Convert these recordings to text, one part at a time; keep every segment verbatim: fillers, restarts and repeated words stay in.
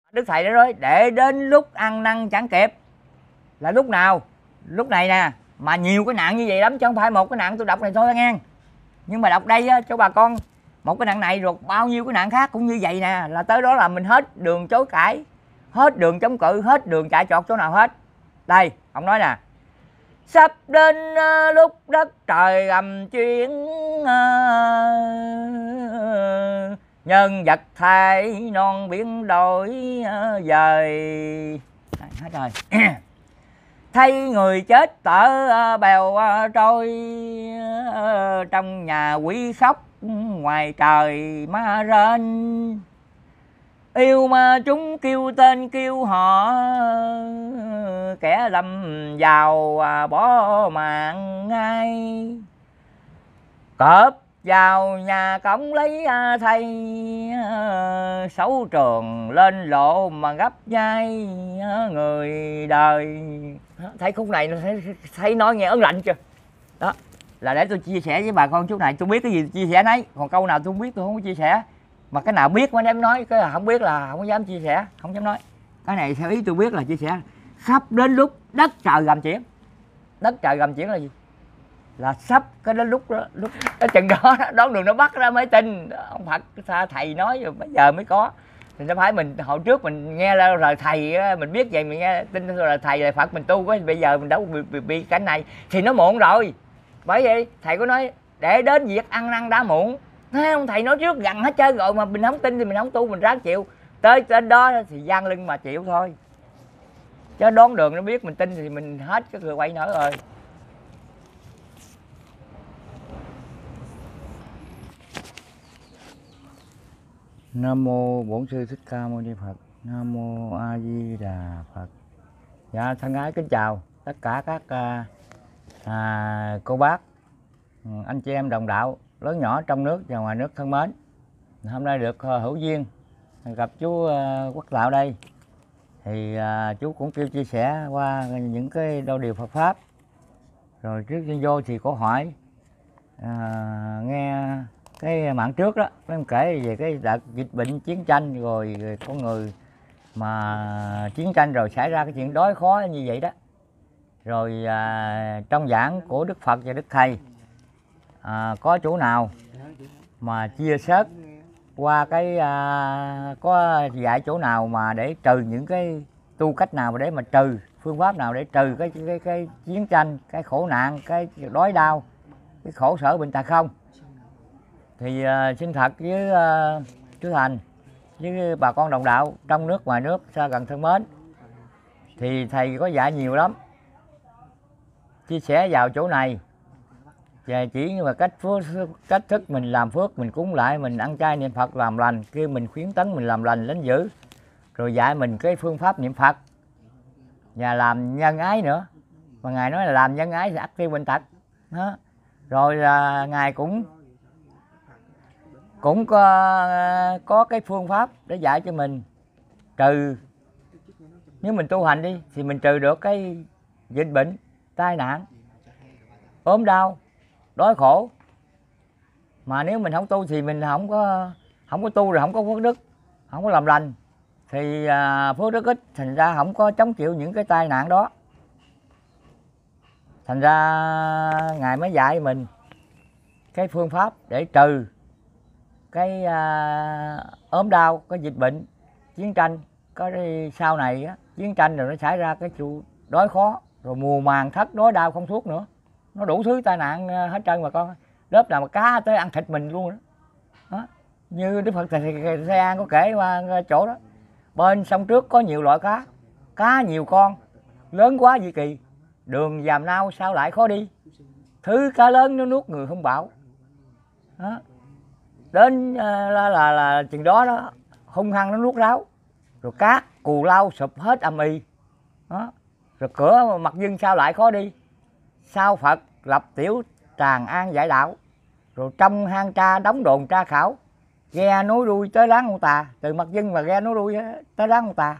Đức thầy đã nói để đến lúc ăn năn chẳng kịp. Là lúc nào? Lúc này nè. Mà nhiều cái nạn như vậy lắm, chứ không phải một cái nạn tôi đọc này thôi nghe. Nhưng mà đọc đây á, cho bà con một cái nạn này rồi bao nhiêu cái nạn khác cũng như vậy nè. Là tới đó là mình hết đường chối cãi, hết đường chống cự, hết đường chạy trọt chỗ nào hết. Đây ông nói nè: sắp đến uh, lúc đất trời gầm chuyển, uh, nhân vật thay non biển đổi uh, dời. Đấy, hết rồi. Thấy người chết tở uh, bèo uh, trôi, uh, trong nhà quỷ khóc, ngoài trời ma rên. Yêu ma chúng kêu tên kêu họ, kẻ lầm vào bỏ mạng ngay. Cọp vào nhà cổng lấy thay, xấu trường lên lộ mà gấp nhai người đời. Thấy khúc này thấy, thấy nói nghe ớn lạnh chưa? Đó là để tôi chia sẻ với bà con chút này. Tôi biết cái gì chia sẻ nấy, còn câu nào tôi không biết tôi không có chia sẻ. Mà cái nào biết mới dám nói, cái nào không biết là không có dám chia sẻ, không dám nói. Cái này theo ý tôi biết là chia sẻ. Sắp đến lúc đất trời gầm chuyển. Đất trời gầm chuyển là gì? Là sắp cái đến lúc đó, lúc cái chừng đó đón đường nó bắt ra mới tin. Ông Phật thầy nói rồi bây giờ mới có. Thì nó phải mình hồi trước mình nghe lời thầy mình biết vậy, mình nghe tin là thầy là Phật mình tu quá, bây giờ mình đâu bị, bị, bị cảnh này thì nó muộn rồi. Bởi vậy thầy có nói để đến việc ăn năn đã muộn. Thấy không? Thầy nói trước gần hết trơn rồi mà mình không tin thì mình không tu, mình ráng chịu. Tới trên đó thì gian lưng mà chịu thôi. Chứ đón đường nó biết mình tin thì mình hết cái người quay nữa rồi. Nam mô Bổn Sư Thích Ca Mâu Ni Phật. Nam mô A Di Đà Phật. Dạ thân ái kính chào tất cả các à, à, cô bác, anh chị em đồng đạo lớn nhỏ trong nước và ngoài nước thân mến. Hôm nay được uh, hữu duyên gặp chú uh, Quốc Tạo đây, thì uh, chú cũng kêu chia sẻ qua những cái đau điều Phật pháp. Rồi trước khi vô thì có hỏi uh, nghe cái mạng trước đó, em kể về cái đợt dịch bệnh chiến tranh rồi, rồi có người mà chiến tranh rồi xảy ra cái chuyện đói khó như vậy đó. Rồi à, trong giảng của Đức Phật và Đức Thầy à, có chỗ nào mà chia sớt qua cái à, có dạy chỗ nào mà để trừ những cái tu cách nào để mà trừ, phương pháp nào để trừ cái cái cái chiến tranh, cái khổ nạn, cái đói đau, cái khổ sở bệnh tật không? Thì à, xin thật với à, chú Thành với bà con đồng đạo trong nước ngoài nước xa gần thân mến, thì thầy có dạy nhiều lắm, chia sẻ vào chỗ này và chỉ như là cách phước, cách thức mình làm phước, mình cúng lại, mình ăn chay niệm Phật làm lành, kêu mình khuyến tấn mình làm lành lính dữ, rồi dạy mình cái phương pháp niệm Phật và làm nhân ái nữa. Mà ngài nói là làm nhân ái thì ắt tiêu bệnh tật đó. Rồi là ngài cũng cũng có có cái phương pháp để dạy cho mình trừ, nếu mình tu hành đi thì mình trừ được cái dịch bệnh, tai nạn, ốm đau, đói khổ. Mà nếu mình không tu thì mình không có không có tu rồi không có phước đức, không có làm lành thì à, phước đức ít, thành ra không có chống chịu những cái tai nạn đó. Thành ra ngài mới dạy mình cái phương pháp để trừ cái à, ốm đau, cái dịch bệnh, chiến tranh. Có đi sau này á, chiến tranh rồi nó xảy ra cái vụ đói khó, rồi mùa màng thất đói đau không thuốc nữa, nó đủ thứ tai nạn hết trơn mà con. Lớp nào mà cá tới ăn thịt mình luôn đó, đó. Như Đức Phật Thầy Thế An có kể qua chỗ đó, bên sông trước có nhiều loại cá, cá nhiều con lớn quá dị kỳ, đường dàm nao sao lại khó đi, thứ cá lớn nó nuốt người không bảo đó. Đến uh, là, là là chừng đó đó hung hăng nó nuốt ráo, rồi cát cù lau sụp hết ầm ĩ đó. Rồi cửa mặt dưng sao lại khó đi, sao Phật lập tiểu tràng an giải đạo, rồi trong hang tra đóng đồn tra khảo, ghe nối đuôi tới láng ông Tà, từ mặt dưng mà ghe nối đuôi tới láng ông Tà.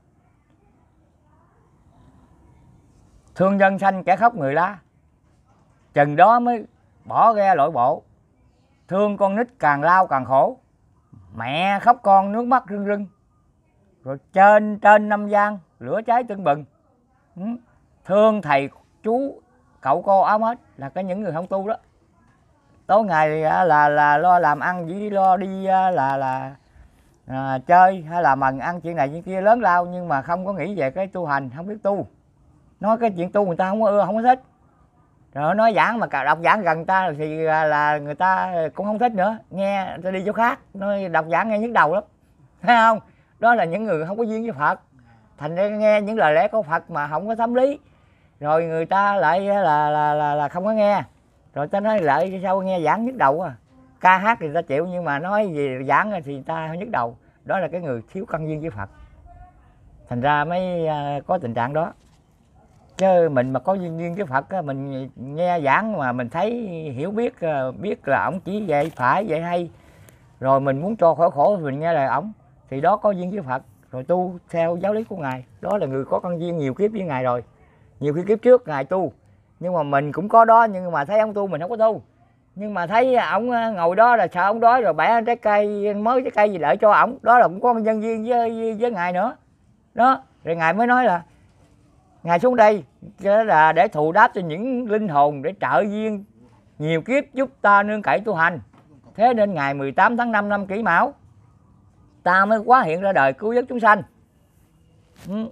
Thương dân sanh kẻ khóc người la, chừng đó mới bỏ ghe lội bộ. Thương con nít càng lao càng khổ, mẹ khóc con nước mắt rưng rưng. rồi trên trên năm gian lửa cháy tưng bừng. Ừ. Thương thầy chú cậu cô áo hết là cái những người không tu đó. Tối ngày là là, là lo làm ăn, chỉ lo đi là là à, chơi hay là mần ăn chuyện này chuyện kia lớn lao, nhưng mà không có nghĩ về cái tu hành, không biết tu. Nói cái chuyện tu người ta không có ưa, không có thích. Rồi nói giảng mà đọc giảng gần ta thì là người ta cũng không thích nữa, nghe ta đi chỗ khác, nói đọc giảng nghe nhức đầu lắm, thấy không? Đó là những người không có duyên với Phật, thành ra nghe những lời lẽ của Phật mà không có thấm lý, rồi người ta lại là là là, là không có nghe, rồi ta nói lại sao nghe giảng nhức đầu à. Ca hát thì ta chịu, nhưng mà nói gì giảng thì ta hơi nhức đầu. Đó là cái người thiếu căn duyên với Phật, thành ra mới có tình trạng đó. Chứ mình mà có duyên duyên với Phật, mình nghe giảng mà mình thấy hiểu biết, biết là ổng chỉ dạy phải dạy hay, rồi mình muốn cho khỏi khổ thì mình nghe lời ổng, thì đó có duyên với Phật, rồi tu theo giáo lý của Ngài. Đó là người có căn duyên nhiều kiếp với Ngài rồi, nhiều khi kiếp trước Ngài tu, nhưng mà mình cũng có đó, nhưng mà thấy ông tu mình không có tu. Nhưng mà thấy ổng ngồi đó là sợ ổng đói, rồi bẻ trái cây mới trái cây gì đợi cho ổng, đó là cũng có nhân duyên với, với, với Ngài nữa. Đó, rồi Ngài mới nói là Ngài xuống đây là để thù đáp cho những linh hồn, để trợ duyên nhiều kiếp giúp ta nương cậy tu hành. Thế nên ngày mười tám tháng năm năm Kỷ Mão ta mới hóa hiện ra đời cứu vớt chúng sanh. Ừ.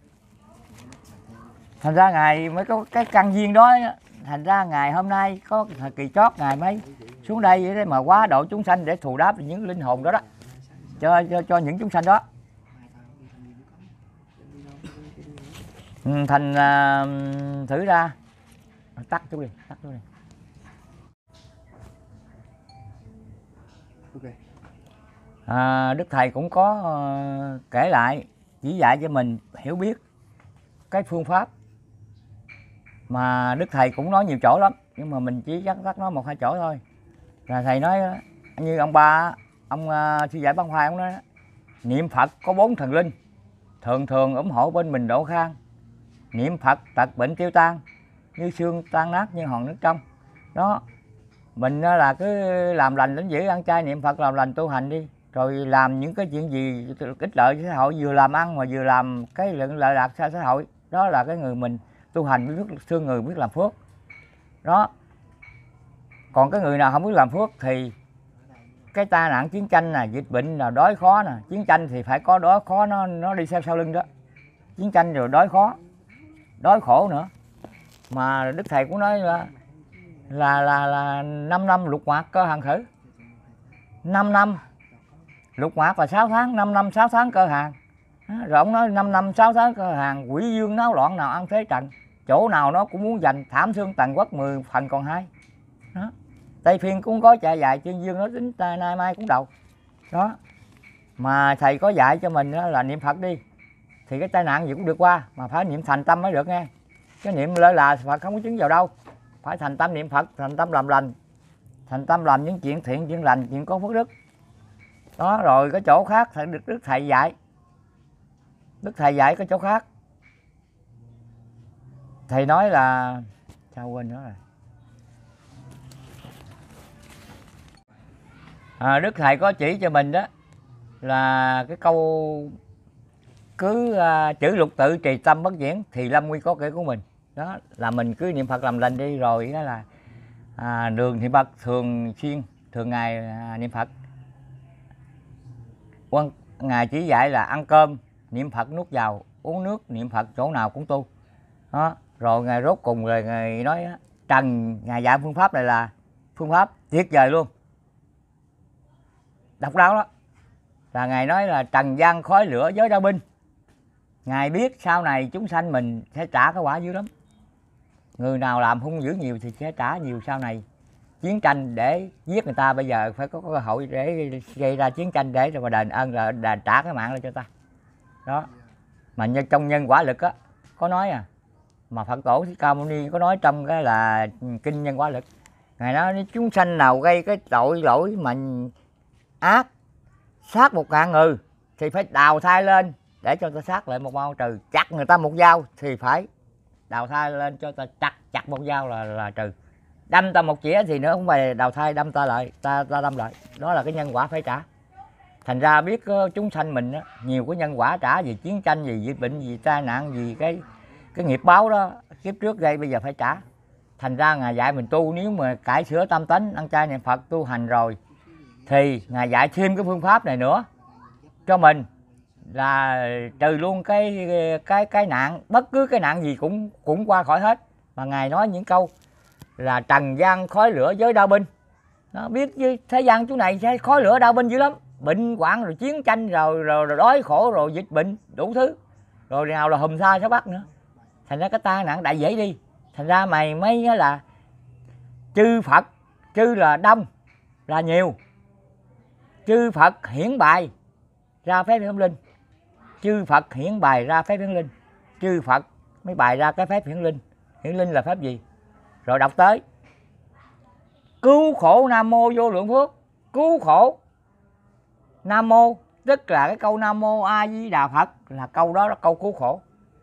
Thành ra Ngài mới có cái căn duyên đó. Thành ra Ngài hôm nay có thời kỳ chót Ngài mới xuống đây để mà hóa độ chúng sanh, để thù đáp những linh hồn đó đó, cho cho, cho những chúng sanh đó. Ừ, thành uh, thử ra tắt chú đi, tắt chú đi. Okay. À, Đức Thầy cũng có uh, kể lại, chỉ dạy cho mình hiểu biết cái phương pháp mà Đức Thầy cũng nói nhiều chỗ lắm, nhưng mà mình chỉ dắt dắt nói một hai chỗ thôi. Là Thầy nói như ông ba, ông uh, sư giải Văn Hoài, ông nói niệm Phật có bốn thần linh thường thường ủng hộ bên mình độ khang. Niệm Phật tật bệnh tiêu tan, như xương tan nát như hòn nước trong. Đó, mình là cứ làm lành đến dữ, ăn chay niệm Phật, làm lành tu hành đi, rồi làm những cái chuyện gì ích lợi cho xã hội, vừa làm ăn mà vừa làm cái lợi lạc cho xã hội. Đó là cái người mình tu hành biết thương người, biết làm phước. Đó. Còn cái người nào không biết làm phước thì cái tai nạn chiến tranh nè, dịch bệnh là đói khó nè, chiến tranh thì phải có đói khó, nó nó đi theo sau lưng đó. Chiến tranh rồi đói khó, đói khổ nữa. Mà Đức Thầy cũng nói là là là là năm năm lục ngoạc cơ hàng khử. năm năm lục ngoạc là sáu tháng, năm năm sáu tháng cơ hàng. Rồi ông nói năm năm sáu tháng cơ hàng, quỷ dương náo loạn nào ăn thế trần, chỗ nào nó cũng muốn giành, thảm thương tàn quốc mười phần còn hai. Đó. Tây Phiên cũng có chạy dài, Chương Dương nó tính nay mai cũng đầu. Đó. Mà Thầy có dạy cho mình là niệm Phật đi, thì cái tai nạn gì cũng được qua, mà phải niệm thành tâm mới được nghe. Cái niệm lơ là Phật không có chứng vào đâu. Phải thành tâm niệm Phật, thành tâm làm lành, thành tâm làm những chuyện thiện, chuyện lành, chuyện có phước đức. Đó, rồi cái chỗ khác thầy được Đức Thầy dạy. Đức Thầy dạy cái chỗ khác. Thầy nói là sao quên nữa rồi. À, Đức Thầy có chỉ cho mình đó là cái câu cứ uh, chữ lục tự trì tâm bất diễn thì lâm nguy có kể của mình. Đó là mình cứ niệm Phật làm lành đi, rồi đó là à, đường thì Phật thường xuyên thường ngày à, niệm Phật. Quân Ngài chỉ dạy là ăn cơm niệm Phật nuốt vào, uống nước niệm Phật, chỗ nào cũng tu. Đó, rồi Ngài rốt cùng rồi Ngài nói trần, Ngài dạy phương pháp này là phương pháp tuyệt vời luôn, độc đáo đó. Là Ngài nói là trần gian khói lửa giới đao binh. Ngài biết sau này chúng sanh mình sẽ trả cái quả dữ lắm. Người nào làm hung dữ nhiều thì sẽ trả nhiều sau này. Chiến tranh để giết người ta, bây giờ phải có cơ hội để gây ra chiến tranh để mà đền ơn, là đền trả cái mạng lại cho ta. Đó. Mà như trong nhân quả lực á có nói à, mà Phật tổ Thích Ca Mâu Ni có nói trong cái là kinh nhân quả lực. Ngài nói chúng sanh nào gây cái tội lỗi mà ác, sát một ngàn người thì phải đào thai lên để cho ta sát lại một bao trừ. Chặt người ta một dao thì phải đào thai lên cho ta chặt chặt một dao là là trừ. Đâm ta một chĩa thì nữa không phải đào thai đâm ta lại, ta ta đâm lại. Đó là cái nhân quả phải trả. Thành ra biết uh, chúng sanh mình đó, nhiều cái nhân quả trả vì chiến tranh, vì dịch bệnh, vì tai nạn, vì cái cái nghiệp báo đó kiếp trước gây bây giờ phải trả. Thành ra Ngài dạy mình tu, nếu mà cải sửa tâm tánh, ăn chay niệm Phật, tu hành rồi thì Ngài dạy thêm cái phương pháp này nữa cho mình, là trừ luôn cái cái cái nạn, bất cứ cái nạn gì cũng cũng qua khỏi hết. Mà Ngài nói những câu là trần gian khói lửa giới đao binh. Nó biết với thế gian chỗ này sẽ khói lửa đao binh dữ lắm, bệnh hoạn rồi chiến tranh rồi, rồi rồi đói khổ rồi dịch bệnh đủ thứ, rồi nào là hùm sa sáu bắc nữa. Thành ra cái tai nạn đại dễ đi. Thành ra mày mới là chư Phật, chư là đông là nhiều, chư Phật hiển bài ra phép hiển linh, chư Phật hiển bài ra phép hiển linh, chư Phật mới bài ra cái phép hiển linh. Hiển linh là phép gì? Rồi đọc tới cứu khổ nam mô vô lượng phước. Cứu khổ nam mô tức là cái câu nam mô A Di Đà Phật, là câu đó là câu cứu khổ.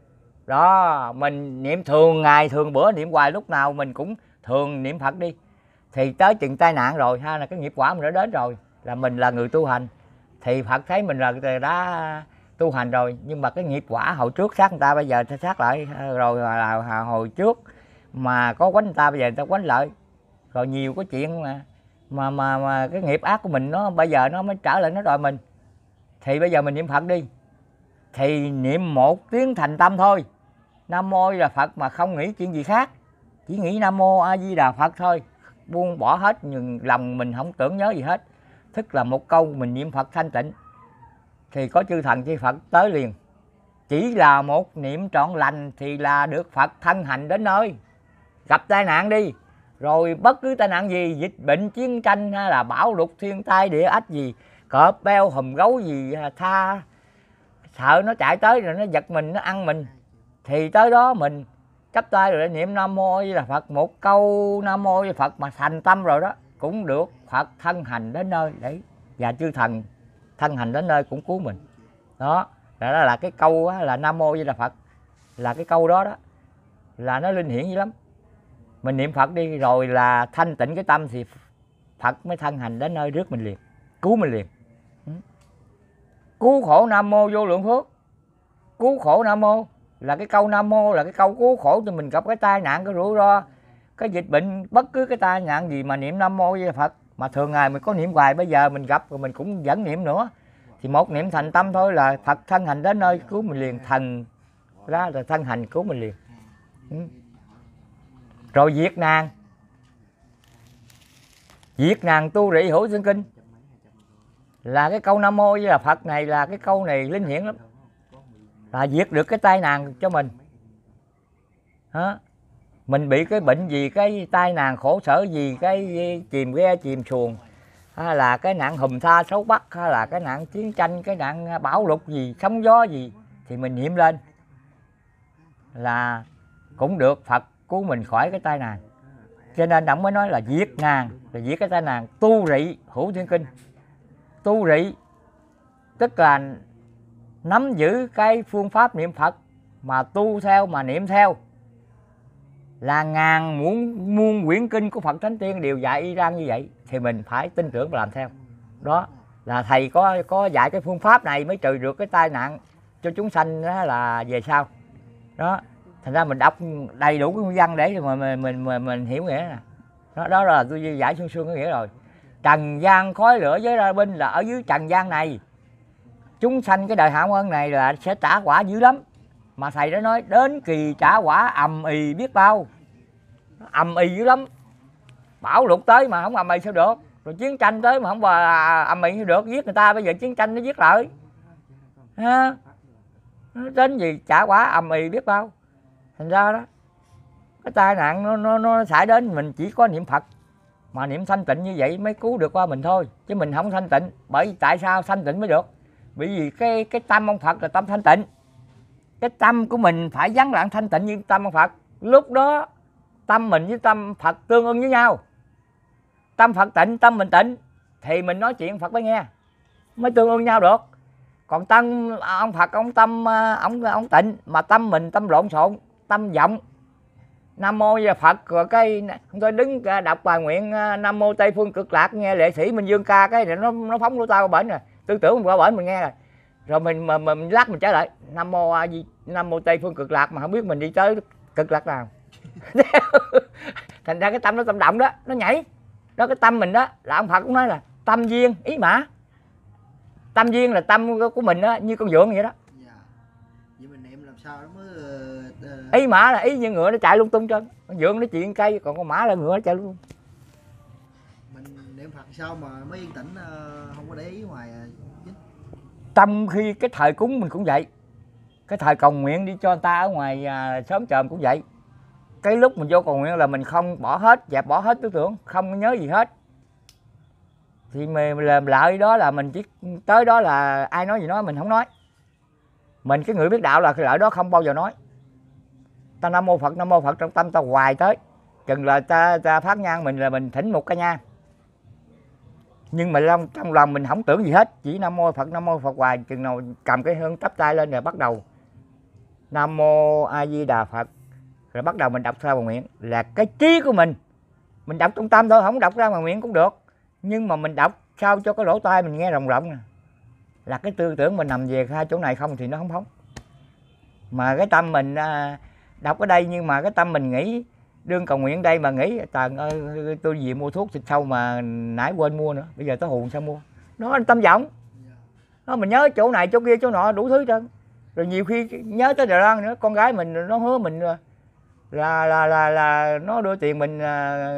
Đó, mình niệm thường ngày, thường bữa niệm hoài, lúc nào mình cũng thường niệm Phật đi. Thì tới chừng tai nạn rồi ha, là cái nghiệp quả mình đã đến rồi, là mình là người tu hành, thì Phật thấy mình là đã tu hành rồi. Nhưng mà cái nghiệp quả hồi trước sát người ta, bây giờ ta sát lại, rồi là hồi trước mà có quánh người ta, bây giờ người ta quánh lại. Rồi nhiều cái chuyện mà mà mà, mà cái nghiệp ác của mình nó bây giờ nó mới trở lại nó đòi mình. Thì bây giờ mình niệm Phật đi, thì niệm một tiếng thành tâm thôi, Nam Mô là Phật, mà không nghĩ chuyện gì khác, chỉ nghĩ Nam Mô A Di Đà Phật thôi, buông bỏ hết, nhưng lòng mình không tưởng nhớ gì hết. Tức là một câu mình niệm Phật thanh tịnh, thì có chư thần chư Phật tới liền. Chỉ là một niệm trọn lành thì là được Phật thân hành đến nơi. Gặp tai nạn đi, rồi bất cứ tai nạn gì, dịch bệnh, chiến tranh, hay là bão lụt, thiên tai, địa ách gì, cọp beo hùm gấu gì, tha sợ nó chạy tới rồi nó giật mình, nó ăn mình, thì tới đó mình chắp tay rồi niệm Nam Mô A Di Đà Phật, một câu Nam Mô A Di Đà Phật mà thành tâm rồi đó, cũng được Phật thân hành đến nơi đấy, và chư thần thân hành đến nơi cũng cứu mình. Đó, đó là cái câu đó, là Nam Mô A Di Đà Phật, là cái câu đó đó là nó linh hiển dữ lắm. Mình niệm Phật đi rồi là thanh tịnh cái tâm, thì Phật mới thân hành đến nơi rước mình liền, cứu mình liền. Cứu khổ Nam Mô vô lượng phước. Cứu khổ Nam Mô là cái câu Nam Mô là cái câu cứu khổ cho mình, gặp cái tai nạn, cái rủi ro, cái dịch bệnh, bất cứ cái tai nạn gì mà niệm Nam Mô với Phật. Mà thường ngày mình có niệm hoài, bây giờ mình gặp rồi mình cũng vẫn niệm nữa, thì một niệm thành tâm thôi là Phật thân hành đến nơi cứu mình liền. Thần đó là thân hành cứu mình liền. Ừ. Rồi diệt nạn, diệt nạn tu rị hữu sinh kinh, là cái câu Nam Mô với là Phật này, là cái câu này linh hiển lắm, là diệt được cái tai nạn cho mình. Đó. Mình bị cái bệnh gì, cái tai nạn khổ sở gì, cái chìm ghe chìm xuồng, hay là cái nạn hùm tha xấu bắc, hay là cái nạn chiến tranh, cái nạn bão lụt gì, sóng gió gì, thì mình niệm lên là cũng được Phật cứu mình khỏi cái tai nạn. Cho nên ông mới nói là diệt nạn, là diệt cái tai nạn, tu rị hữu thiên kinh. Tu rị tức là nắm giữ cái phương pháp niệm Phật mà tu theo, mà niệm theo, là ngàn muôn muôn quyển kinh của Phật Thánh Tiên đều dạy y rang như vậy, thì mình phải tin tưởng và làm theo. Đó là thầy có có dạy cái phương pháp này mới trừ được cái tai nạn cho chúng sanh, đó là về sau. Đó, thành ra mình đọc đầy đủ cái nguyên văn để mà mình mình mình, mình hiểu nghĩa nè. Đó, đó là tôi giải xương xương cái nghĩa rồi. Trần gian khói lửa giới ra binh, là ở dưới trần gian này chúng sanh cái đời hạ ân này là sẽ trả quả dữ lắm. Mà thầy đã nói đến kỳ trả quả ầm ì biết bao, ầm ì dữ lắm. Bão lụt tới mà không ầm ì sao được, rồi chiến tranh tới mà không ầm ì sao được, giết người ta bây giờ chiến tranh nó giết lại ha. Đến gì trả quả ầm ì biết bao. Thành ra đó, cái tai nạn nó nó nó xảy đến, mình chỉ có niệm Phật mà niệm thanh tịnh như vậy mới cứu được qua mình thôi, chứ mình không thanh tịnh. Bởi tại sao thanh tịnh mới được? Bởi vì cái cái tâm ông Phật là tâm thanh tịnh, cái tâm của mình phải vắng lặng thanh tịnh như tâm ông Phật. Lúc đó tâm mình với tâm Phật tương ưng với nhau, tâm Phật tịnh, tâm mình tịnh, thì mình nói chuyện Phật mới nghe, mới tương ưng nhau được. Còn tâm ông Phật ông tâm ông ông tịnh mà tâm mình tâm lộn xộn, tâm vọng Nam Mô và Phật, rồi cái tôi đứng đọc bài nguyện Nam Mô Tây Phương Cực Lạc, nghe lệ sĩ Minh Dương ca cái nó nó phóng lỗ tai qua bển rồi, tư tưởng mình qua bển mình nghe rồi, rồi mình mà mình lắc mình trả lại nam mô a di nam mô tây phương cực lạc, mà không biết mình đi tới cực lạc nào. Thành ra cái tâm nó tâm động đó, nó nhảy đó, cái tâm mình đó là ông Phật cũng nói là tâm duyên ý mã. Tâm duyên là tâm của mình đó, như con vượn vậy đó. Dạ. Vậy mình niệm làm sao nó mới uh, Ý mã là ý như ngựa nó chạy lung tung trơn, con vượn nó chuyện cây, còn con mã là ngựa nó chạy lung tung. Mình niệm Phật sao mà mới yên tĩnh, uh, không có để ý ngoài uh, Tâm khi cái thời cúng mình cũng vậy, cái thời cầu nguyện đi cho người ta ở ngoài à, sớm chờm cũng vậy. Cái lúc mình vô cầu nguyện là mình không bỏ hết, dẹp bỏ hết tư tưởng, không nhớ gì hết. Thì mình làm lại đó là mình chỉ tới đó là ai nói gì nói mình không nói. Mình cái người biết đạo là cái lợi đó không bao giờ nói. Ta nam mô Phật, nam mô Phật trong tâm ta hoài tới. Chừng là ta, ta phát nhang mình là mình thỉnh một cái nhang. Nhưng mà trong, trong lòng mình không tưởng gì hết, chỉ nam mô Phật, nam mô Phật hoài. Chừng nào cầm cái hương tắp tay lên rồi bắt đầu nam mô A Di Đà Phật, rồi bắt đầu mình đọc ra bằng miệng. Là cái trí của mình mình đọc trong tâm thôi, không đọc ra bằng miệng cũng được, nhưng mà mình đọc sao cho cái lỗ tai mình nghe rộng rộng nè. Là cái tư tưởng mình nằm về hai chỗ này không thì nó không phóng. Mà cái tâm mình à, đọc ở đây, nhưng mà cái tâm mình nghĩ đương cầu nguyện đây mà nghĩ trời ơi tôi về mua thuốc xịt sâu mà nãy quên mua nữa, bây giờ tới hùn sao mua. Nó tâm vọng. Nó mình nhớ chỗ này chỗ kia chỗ nọ đủ thứ trơn. Rồi nhiều khi nhớ tới Đài Loan nữa, con gái mình nó hứa mình là là là là, là nó đưa tiền mình à,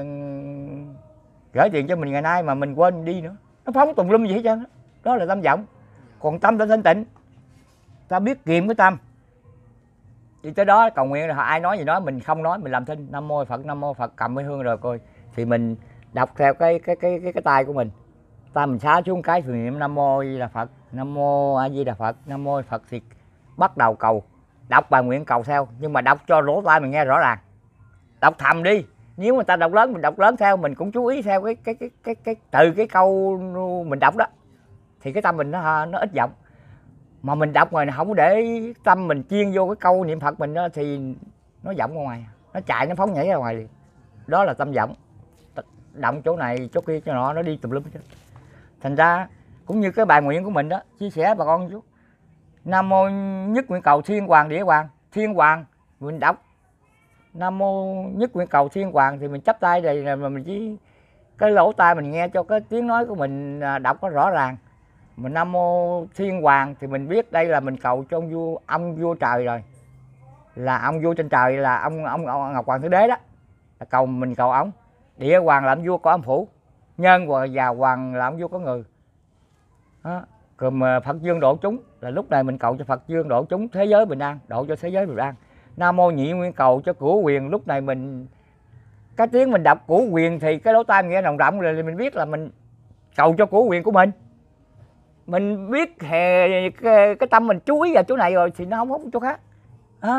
gửi tiền cho mình ngày nay mà mình quên đi nữa. Nó phóng tùm lum gì hết trơn đó. Đó là tâm vọng. Còn tâm ta thanh tịnh, ta biết kiềm cái tâm. Thì tới đó cầu nguyện là ai nói gì đó mình không nói, mình làm thinh nam mô Phật, nam mô Phật, cầm cái hương rồi coi thì mình đọc theo cái cái cái cái cái tay của mình. Ta mình xá xuống cái thì niệm nam mô A Di Đà Phật, nam mô A Di Đà Phật, nam mô Phật thì bắt đầu cầu, đọc bài nguyện cầu theo, nhưng mà đọc cho lỗ tai mình nghe rõ ràng. Đọc thầm đi, nếu mà ta đọc lớn mình đọc lớn theo, mình cũng chú ý theo cái cái cái cái, cái từ cái câu mình đọc đó thì cái tâm mình nó nó ít vọng. Mà mình đọc rồi không có để tâm mình chuyên vô cái câu niệm Phật mình đó, thì nó vọng ra ngoài, nó chạy nó phóng nhảy ra ngoài liền. Đó là tâm vọng, động chỗ này chỗ kia chỗ nọ nó đi tùm lum hết. Thành ra cũng như cái bài nguyện của mình đó, chia sẻ bà con chút. Nam mô nhất nguyện cầu thiên hoàng địa hoàng. Thiên hoàng mình đọc nam mô nhất nguyện cầu thiên hoàng thì mình chắp tay đây là mình chỉ cái lỗ tai mình nghe cho cái tiếng nói của mình đọc nó rõ ràng. Mà nam mô thiên hoàng thì mình biết đây là mình cầu cho ông vua, ông vua trời rồi, là ông vua trên trời là ông ông, ông Ngọc Hoàng Thượng Đế đó, là cầu mình cầu ông. Địa hoàng là ông vua có âm phủ, nhân và hoàng là ông vua có người đó. Còn Phật dương độ chúng là lúc này mình cầu cho Phật dương độ chúng thế giới bình an, độ cho thế giới bình an. Nam mô nhị nguyên cầu cho cửu quyền, lúc này mình cái tiếng mình đọc cửu quyền thì cái lỗ tai mình nghe rộng rộng rồi mình biết là mình cầu cho cửu quyền của mình. Mình biết hè, cái, cái tâm mình chú ý vào chỗ này rồi thì nó không có chỗ khác đó.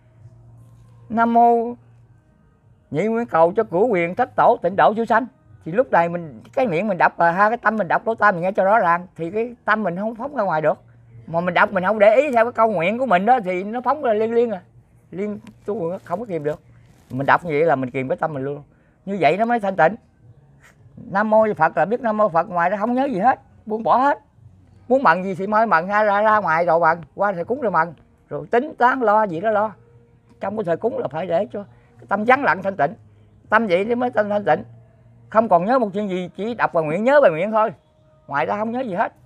Nam mô nhị nguyên cầu cho cửu quyền thất tổ tịnh độ siêu sanh, thì lúc này mình cái miệng mình đọc hai cái tâm mình đọc lỗ tai mình nghe cho rõ ràng thì cái tâm mình không phóng ra ngoài được. Mà mình đọc mình không để ý theo cái câu nguyện của mình đó thì nó phóng ra liên liên à, liên tu không có kìm được. Mình đọc như vậy là mình kìm cái tâm mình luôn, như vậy nó mới thanh tịnh. Nam mô Phật là biết nam mô Phật, ngoài ra không nhớ gì hết, buông bỏ hết. Muốn mần gì thì mới mần ra, ra ra ngoài rồi mần, qua thời cúng rồi mần, rồi tính toán lo gì đó lo. Trong cái thời cúng là phải để cho cái tâm vắng lặng thanh tịnh, tâm vậy thì mới tâm thanh tịnh. Không còn nhớ một chuyện gì, chỉ đọc bài nguyện, nhớ bài nguyện thôi, ngoài ra không nhớ gì hết,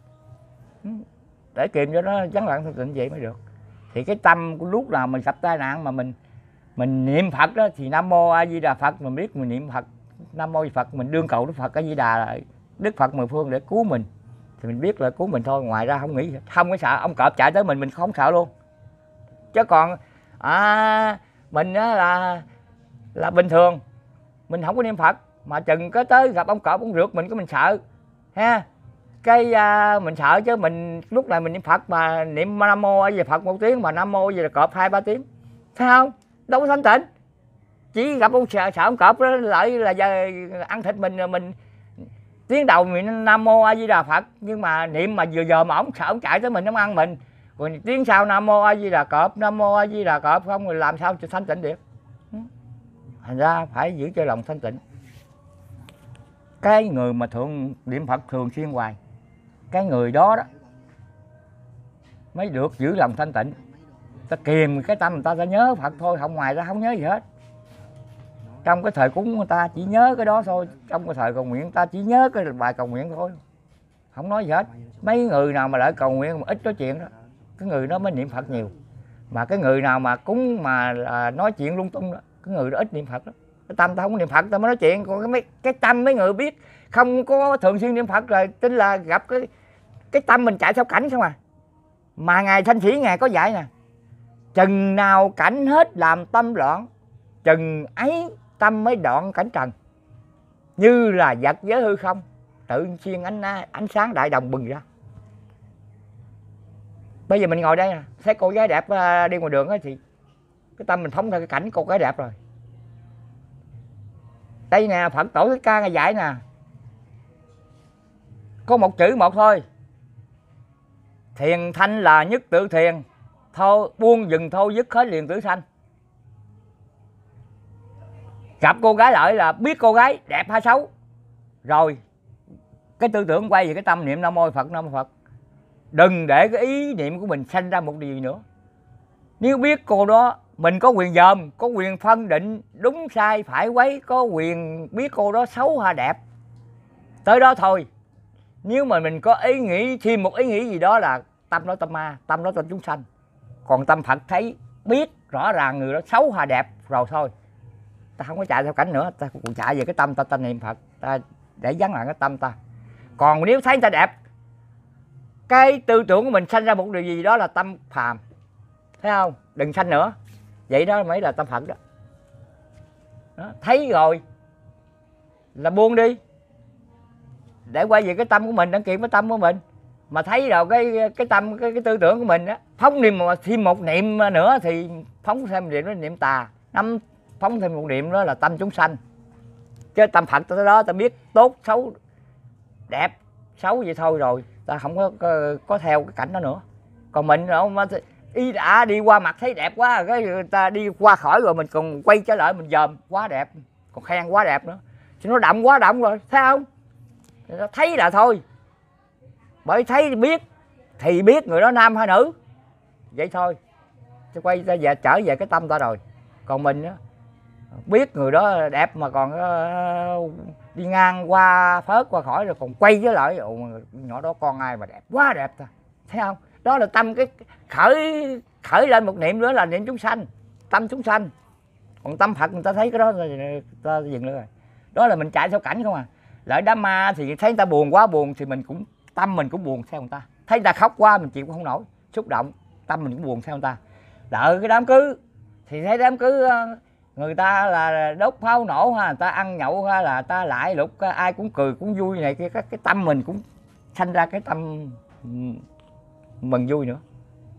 để kìm cho nó vắng lặng thanh tịnh vậy mới được. Thì cái tâm của lúc nào mình gặp tai nạn mà mình mình niệm Phật đó thì nam mô A Di Đà Phật, mình biết mình niệm Phật nam mô Phật, mình đương cầu Đức Phật A Di Đà là Đức Phật mười phương để cứu mình, thì mình biết là cứu mình thôi, ngoài ra không nghĩ không có sợ. Ông cọp chạy tới mình mình không sợ luôn. Chứ còn à, mình á là là bình thường mình không có niệm Phật, mà chừng có tới gặp ông cọp ông rượt mình cái mình sợ ha. Cái à, mình sợ chứ mình lúc này mình niệm Phật mà niệm nam mô A Di Đà Phật một tiếng mà nam mô A Di Đà cọp hai ba tiếng, thấy không? Đâu có thanh tịnh. Chỉ gặp ông sợ, sợ ông cọp đó lại là giờ ăn thịt mình, mình tiếng đầu mình nam mô A Di Đà Phật, nhưng mà niệm mà vừa giờ mà ổng sợ ổng chạy tới mình ổng ăn mình, rồi tiếng sau nam mô A Di Đà cọp, nam mô A Di Đà cọp, không rồi làm sao cho thanh tịnh được. Thành ra phải giữ cho lòng thanh tịnh. Cái người mà thượng niệm Phật thường xuyên hoài cái người đó đó mới được giữ lòng thanh tịnh. Ta kìm cái tâm người ta, ta nhớ Phật thôi, không ngoài ra không nhớ gì hết. Trong cái thời cúng người ta chỉ nhớ cái đó thôi, trong cái thời cầu nguyện ta chỉ nhớ cái bài cầu nguyện thôi, không nói gì hết. Mấy người nào mà lại cầu nguyện mà ít nói chuyện đó, cái người đó mới niệm Phật nhiều. Mà cái người nào mà cúng mà là nói chuyện lung tung đó, cái người đó ít niệm Phật đó. Cái tâm ta không có niệm Phật ta mới nói chuyện. Còn cái mấy cái tâm mấy người biết không có thường xuyên niệm Phật rồi tin là gặp cái cái tâm mình chạy theo cảnh không à. Mà ngài Thanh Sĩ ngài có dạy nè, chừng nào cảnh hết làm tâm loạn, chừng ấy tâm mới đoạn cảnh trần. Như là vật giới hư không, tự nhiên ánh ánh sáng đại đồng bừng ra. Bây giờ mình ngồi đây nè, thấy cô gái đẹp đi ngoài đường ấy, thì cái tâm mình phóng ra cái cảnh cô gái đẹp rồi. Đây nè, Phật tổ Thích Ca ngài dạy nè, có một chữ một thôi: thiền thanh là nhất tự thiền, thôi buông dừng thôi dứt hết liền tử sanh. Gặp cô gái lại là biết cô gái đẹp hay xấu, rồi cái tư tưởng quay về cái tâm niệm Nam Mô Phật, Nam Mô Phật. Đừng để cái ý niệm của mình sanh ra một điều gì nữa. Nếu biết cô đó, mình có quyền dòm, có quyền phân định đúng sai phải quấy, có quyền biết cô đó xấu hay đẹp, tới đó thôi. Nếu mà mình có ý nghĩ thêm một ý nghĩ gì đó là tâm đó tâm ma, tâm đó tâm chúng sanh. Còn tâm Phật thấy biết rõ ràng người đó xấu hay đẹp rồi thôi, ta không có chạy theo cảnh nữa, ta cũng chạy về cái tâm ta, ta niệm Phật, ta để vắng lại cái tâm ta. Còn nếu thấy người ta đẹp, cái tư tưởng của mình sanh ra một điều gì đó là tâm phàm, thấy không? Đừng sanh nữa. Vậy đó mới là tâm Phật đó. Đó, thấy rồi là buông đi, để quay về cái tâm của mình, đăng kiểm cái tâm của mình. Mà thấy rồi cái cái tâm cái, cái tư tưởng của mình á, phóng niệm mà thêm một niệm nữa thì phóng thêm niệm đó niệm tà, năm phóng thêm một niệm đó là tâm chúng sanh. Chứ tâm Phật tới đó ta biết tốt xấu đẹp xấu vậy thôi, rồi ta không có có, có theo cái cảnh đó nữa. Còn mình không ý đã đi qua mặt thấy đẹp quá, cái ta đi qua khỏi rồi mình còn quay trở lại mình dòm quá đẹp, còn khen quá đẹp nữa, thì nó đậm quá đậm rồi, thấy không? Thấy là thôi, bởi thấy biết thì biết người đó nam hay nữ, vậy thôi. Chứ quay ra về trở về cái tâm ta rồi. Còn mình á, biết người đó đẹp mà còn uh, đi ngang qua phớt qua khỏi rồi còn quay với lại ồ, nhỏ đó con ai mà đẹp quá đẹp ta, thấy không? Đó là tâm cái khởi khởi lên một niệm nữa là niệm chúng sanh, tâm chúng sanh. Còn tâm Phật người ta thấy cái đó là ta dừng nữa rồi. Đó là mình chạy theo cảnh không à. Lợi đám ma thì thấy người ta buồn quá buồn thì mình cũng tâm mình cũng buồn theo người ta. Thấy người ta khóc quá mình chịu cũng không nổi, xúc động, tâm mình cũng buồn theo người ta. Đợi cái đám cưới thì thấy đám cưới người ta là đốt pháo nổ ha, người ta ăn nhậu ha, là ta lại lục ai cũng cười cũng vui này kia, cái, cái tâm mình cũng sanh ra cái tâm mừng vui nữa.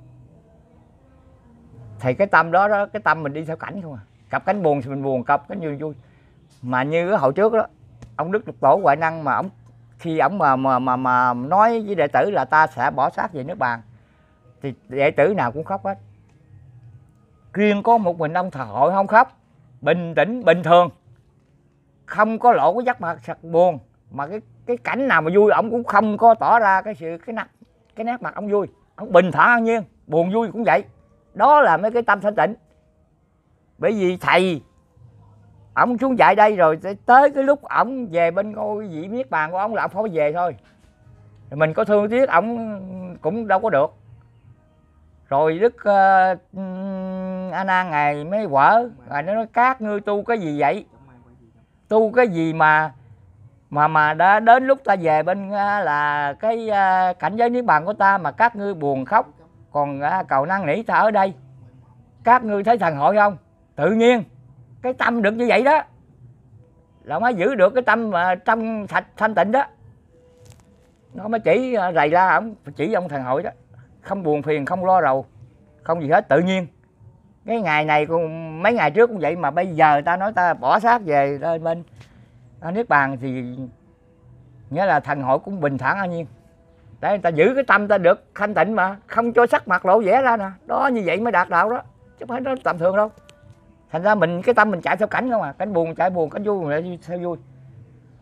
Thì cái tâm đó đó, cái tâm mình đi theo cảnh không à. Cặp cánh buồn thì mình buồn, cặp cánh vui vui. Mà như cái hồi trước đó, ông Đức Lục Tổ Huệ Năng mà ông khi ông mà mà mà mà nói với đệ tử là ta sẽ bỏ xác về nước Bàn, thì đệ tử nào cũng khóc hết. Riêng có một mình ông Thờ Hội không khóc, bình tĩnh bình thường, không có lộ cái sắc mặt sặc buồn. Mà cái cái cảnh nào mà vui ông cũng không có tỏ ra cái sự cái nét cái nét mặt ông vui, ông bình thản an nhiên, buồn vui cũng vậy. Đó là mấy cái tâm thanh tịnh. Bởi vì thầy ông xuống dạy đây rồi tới cái lúc ổng về bên ngôi vị niết bàn của ông là ông phải về thôi. Mình có thương tiếc ổng cũng đâu có được. Rồi Đức uh, A Nan ngài mới quở, ngài nói các ngươi tu cái gì vậy? Tu cái gì mà mà mà đã đến lúc ta về bên uh, là cái uh, cảnh giới niết bàn của ta mà các ngươi buồn khóc, còn uh, cầu năn nỉ ta ở đây. Các ngươi thấy Thần Hội không? Tự nhiên cái tâm được như vậy đó là mới giữ được cái tâm mà trong sạch thanh tịnh đó. Nó mới chỉ rầy ra ổng, chỉ ông Thần Hội đó, không buồn phiền, không lo rầu, không gì hết, tự nhiên. Cái ngày này cũng mấy ngày trước cũng vậy, mà bây giờ ta nói ta bỏ xác về lên bên niết bàn thì nghĩa là Thần Hội cũng bình thản an nhiên. Để người ta giữ cái tâm ta được thanh tịnh mà không cho sắc mặt lộ vẻ ra nè. Đó, như vậy mới đạt đạo đó, chứ không phải nó tầm thường đâu. Thành ra mình cái tâm mình chạy theo cảnh không à, cảnh buồn chạy buồn, cảnh vui mình lại theo vui.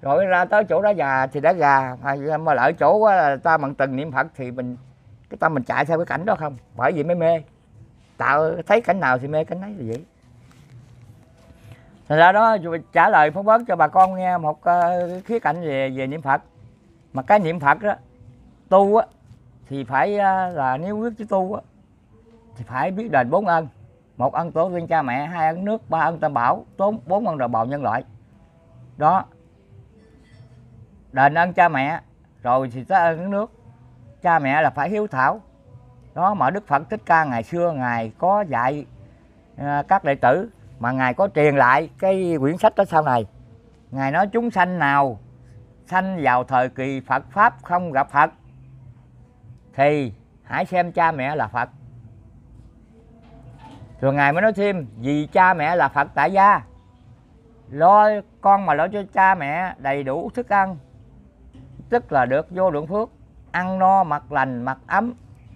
rồi ra tới chỗ đó gà thì đã gà, mà, mà lại chỗ á, là ta bằng từng niệm Phật thì mình cái tâm mình chạy theo cái cảnh đó không, bởi vì mới mê, tạo thấy cảnh nào thì mê cảnh ấy là vậy. Thành ra đó trả lời phỏng vấn cho bà con nghe một uh, khía cạnh về về niệm Phật. Mà cái niệm Phật đó tu á thì phải uh, là nếu quyết chứ tu á thì phải biết đền bốn ân: một ân tổ tiên cha mẹ, hai ân nước, ba ân tam bảo, tốn bốn ân đồng bào nhân loại. Đó, đền ân cha mẹ rồi thì tới ân nước. Cha mẹ là phải hiếu thảo. Đó mà Đức Phật Thích Ca ngày xưa ngài có dạy uh, các đệ tử, mà ngài có truyền lại cái quyển sách đó sau này. Ngài nói chúng sanh nào sanh vào thời kỳ Phật pháp không gặp Phật thì hãy xem cha mẹ là Phật. Rồi ngài mới nói thêm, vì cha mẹ là Phật tại gia, lo con mà lo cho cha mẹ đầy đủ thức ăn, tức là được vô lượng phước, ăn no mặc lành mặc ấm,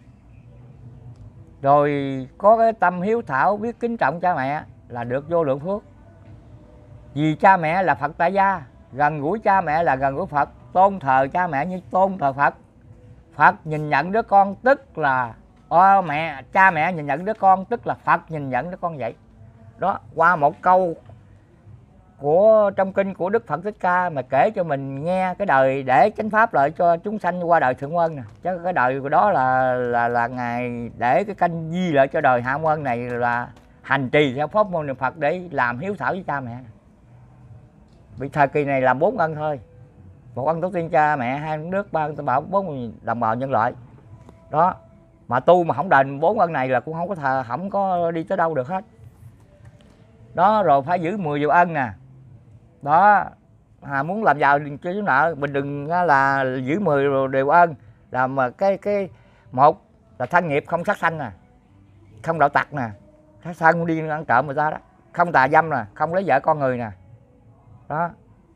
rồi có cái tâm hiếu thảo biết kính trọng cha mẹ là được vô lượng phước. Vì cha mẹ là Phật tại gia, gần gũi cha mẹ là gần gũi Phật, tôn thờ cha mẹ như tôn thờ Phật. Phật nhìn nhận đứa con tức là ô, mẹ cha mẹ nhìn nhận đứa con tức là Phật nhìn nhận đứa con vậy. Đó, qua một câu của trong kinh của Đức Phật Thích Ca mà kể cho mình nghe cái đời để chánh pháp lợi cho chúng sanh qua đời thượng quân nè. Chứ cái đời của đó là là là ngài để cái canh di lợi cho đời hạ quân này là hành trì theo pháp môn niệm Phật để làm hiếu thảo với cha mẹ. Vì thời kỳ này làm bốn ân thôi: một ân tổ tiên cha mẹ, hai ân nước, ba ân tam bảo, bốn đồng bào nhân loại. Đó, mà tu mà không đền bốn ân này là cũng không có thờ, không có đi tới đâu được hết. Đó, rồi phải giữ mười điều ân nè. Đó, à, muốn làm giàu cho chú nợ mình đừng là giữ mười điều ân, là mà cái cái một là thân nghiệp không sát sanh nè, không đạo tặc nè, sát sanh không đi ăn trộm người ta đó, không tà dâm nè, không lấy vợ con người nè. Đó,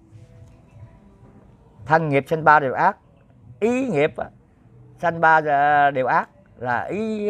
thân nghiệp sanh ba điều ác, ý nghiệp sanh ba điều ác, là ý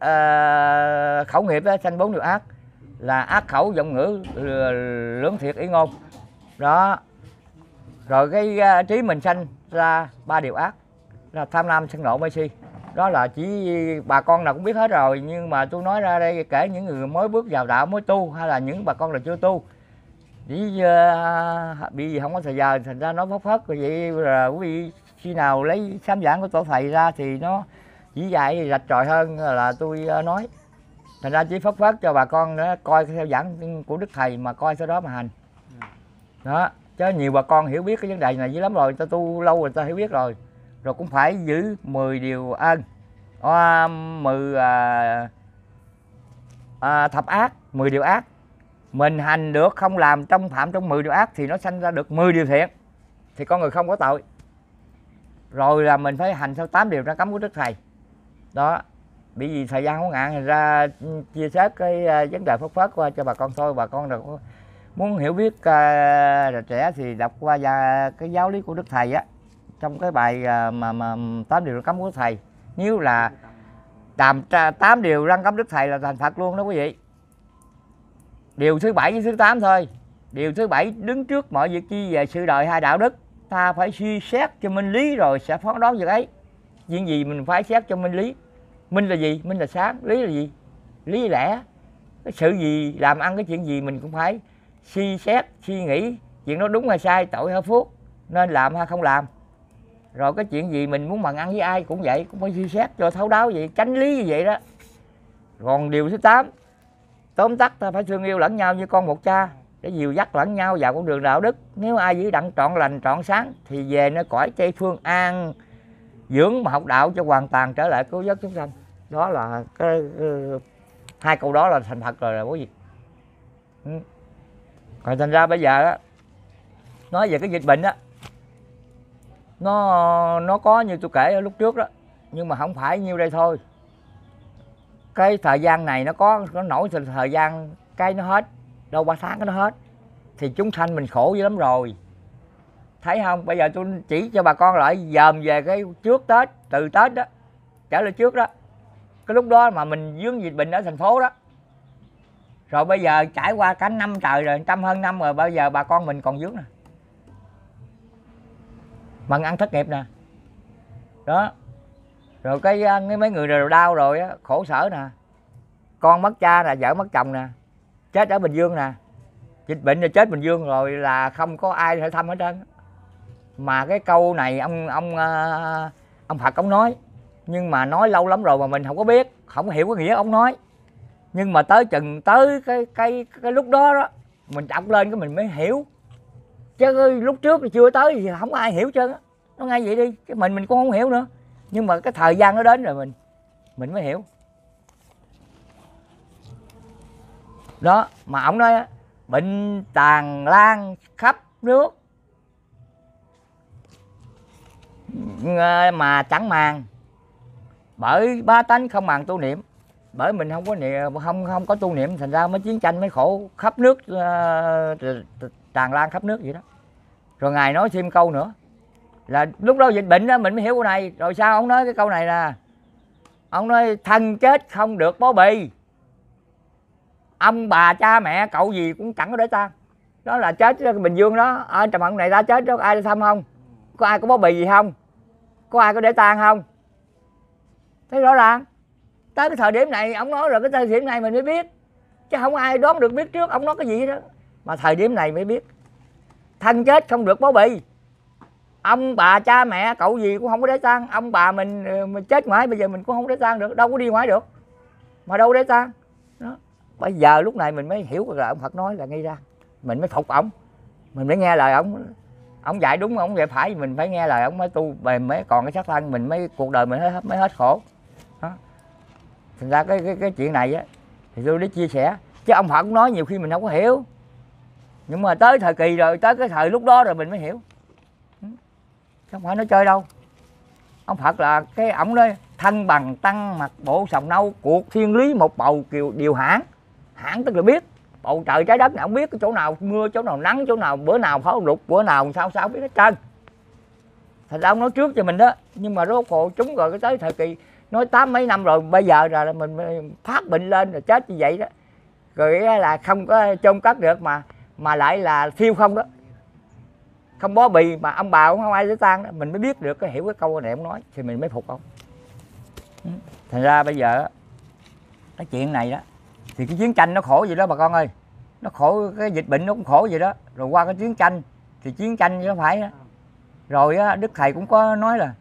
uh, khẩu nghiệp sanh bốn điều ác, là ác khẩu, giọng ngữ, lưỡng thiệt, ý ngôn. Đó, rồi cái uh, trí mình sanh ra ba điều ác là tham lam, sân nộ, mê si. Đó là chỉ bà con nào cũng biết hết rồi, nhưng mà tôi nói ra đây kể những người mới bước vào đạo, mới tu, hay là những bà con là chưa tu, chỉ uh, bị không có thời giờ thành ra nó phớt phớt rồi vậy. Là quý vị khi nào lấy sám giảng của tổ thầy ra thì nó chỉ dạy rạch ròi hơn là tôi uh, nói. Thành ra chỉ phớt phớt cho bà con đó, coi theo giảng của Đức Thầy mà coi theo đó mà hành. Đó, chứ nhiều bà con hiểu biết cái vấn đề này dữ lắm rồi, ta tu lâu rồi ta hiểu biết rồi. Rồi cũng phải giữ mười điều ân, à, mười à, à, thập ác, mười điều ác. Mình hành được không làm trong phạm trong mười điều ác thì nó sanh ra được mười điều thiện, thì con người không có tội. Rồi là mình phải hành theo tám điều ra cấm của Đức Thầy. Đó, bởi vì thời gian không ngạn, ra chia sẻ cái uh, vấn đề phất phớt qua cho bà con thôi. Bà con nào muốn hiểu biết uh, trẻ thì đọc qua uh, cái giáo lý của Đức Thầy á, trong cái bài uh, mà, mà tám điều răn cấm của Đức Thầy. Nếu là làm tám điều răn cấm Đức Thầy là thành Phật luôn đó quý vị. Điều thứ bảy với thứ tám thôi. Điều thứ bảy đứng trước mọi việc chi về sự đời hai đạo đức, ta phải suy xét cho minh lý rồi sẽ phán đoán việc ấy. Chuyện gì mình phải xét cho minh lý. Minh là gì? Minh là sáng. Lý là gì? Lý là lẽ. Cái sự gì làm ăn, cái chuyện gì mình cũng phải suy xét, suy nghĩ chuyện đó đúng hay sai, tội hay phước, nên làm hay không làm. Rồi cái chuyện gì mình muốn bằng ăn với ai cũng vậy, cũng phải suy xét cho thấu đáo vậy, tránh lý như vậy đó. Còn điều thứ tám, tóm tắt ta phải thương yêu lẫn nhau như con một cha, để dìu dắt lẫn nhau vào con đường đạo đức. Nếu ai giữ đặng trọn lành trọn sáng thì về nơi cõi Tây phương an dưỡng mà học đạo cho hoàn toàn trở lại cứu vớt chúng sanh. Đó là cái, cái hai câu đó là thành Phật rồi là quý vị. Ừ. Còn thành ra bây giờ á, nói về cái dịch bệnh á, nó nó có như tôi kể ở lúc trước đó, nhưng mà không phải nhiêu đây thôi. Cái thời gian này nó có nó nổi thời gian cái nó hết, đâu ba tháng cái nó hết, thì chúng sanh mình khổ dữ lắm rồi. Thấy không? Bây giờ tôi chỉ cho bà con lại dòm về cái trước Tết, từ Tết đó trở lại trước đó, cái lúc đó mà mình vướng dịch bệnh ở thành phố đó. Rồi bây giờ trải qua cả năm trời rồi, trăm hơn năm rồi, bây giờ bà con mình còn vướng nè. mần ăn thất nghiệp nè. Đó. Rồi cái, cái mấy người đều đau rồi á, khổ sở nè. Con mất cha nè, vợ mất chồng nè, chết ở Bình Dương nè. Dịch bệnh rồi chết Bình Dương rồi là không có ai thể thăm hết trơn. Mà cái câu này ông ông ông Phật ông nói, nhưng mà nói lâu lắm rồi mà mình không có biết, không có hiểu cái nghĩa ông nói. Nhưng mà tới chừng tới cái cái cái lúc đó đó mình đọc lên cái mình mới hiểu. Chứ lúc trước thì chưa tới thì không có ai hiểu trơn á. Nó ngay vậy đi, chứ mình mình cũng không hiểu nữa. Nhưng mà cái thời gian nó đến rồi mình mình mới hiểu. Đó, mà ông nói bệnh tràn lan khắp nước mà chẳng màng, bởi bá tánh không màng tu niệm. Bởi mình không có niệm, không không có tu niệm, thành ra mới chiến tranh mới khổ khắp nước, uh, tràn lan khắp nước vậy đó. Rồi ngài nói thêm câu nữa là lúc đó dịch bệnh đó mình mới hiểu câu này. Rồi sao ông nói cái câu này nè, ông nói thân chết không được bó bì, ông bà cha mẹ cậu gì cũng chẳng có để tang. Đó là chết cái Bình Dương đó, ở Trà Mận này ta chết đó, có ai đi thăm không? Có ai có bó bì gì không? Có ai có để tang không? Thấy rõ ràng. Tới cái thời điểm này ông nói rồi, cái thời điểm này mình mới biết, chứ không ai đoán được biết trước ông nói cái gì đó. Mà thời điểm này mới biết thân chết không được bó bì, ông bà cha mẹ cậu gì cũng không có để tang. Ông bà mình, mình chết ngoài bây giờ mình cũng không để tang được, đâu có đi ngoài được mà đâu để tang. Đó. Bây giờ lúc này mình mới hiểu là ông Phật nói là ngay ra, mình mới phục ổng, mình mới nghe lời ổng. Ổng dạy đúng, ổng dạy phải, mình phải nghe lời ổng mới tu, bề mới còn cái xác thân mình mới cuộc đời mình mới, mới hết khổ. Đó. Thành ra cái cái cái chuyện này á thì tôi để chia sẻ, chứ ông Phật cũng nói nhiều khi mình không có hiểu, nhưng mà tới thời kỳ rồi, tới cái thời lúc đó rồi mình mới hiểu, không phải nói chơi đâu. Ông Phật là cái ổng nói thân bằng tăng mặt bộ sòng nâu, cuộc thiên lý một bầu kiều điều hãn. Hãn tức là biết bầu trời trái đất này, ông biết cái chỗ nào mưa, chỗ nào nắng, chỗ nào bữa nào pháo lục, bữa nào sao sao biết hết trơn. Thành ra ông nói trước cho mình đó, nhưng mà rốt cuộc chúng rồi cái tới thời kỳ nói tám mấy năm rồi, bây giờ là mình phát bệnh lên rồi chết như vậy đó, rồi là không có chôn cất được mà mà lại là thiêu không đó, không bó bì mà ông bà cũng không ai để tang đó. Mình mới biết được cái hiểu cái câu này ông nói thì mình mới phục ông. Thành ra bây giờ cái chuyện này đó thì cái chiến tranh nó khổ vậy đó bà con ơi, nó khổ, cái dịch bệnh nó cũng khổ vậy đó. Rồi qua cái chiến tranh thì chiến tranh chứ phải đó. Rồi á, Đức Thầy cũng có nói là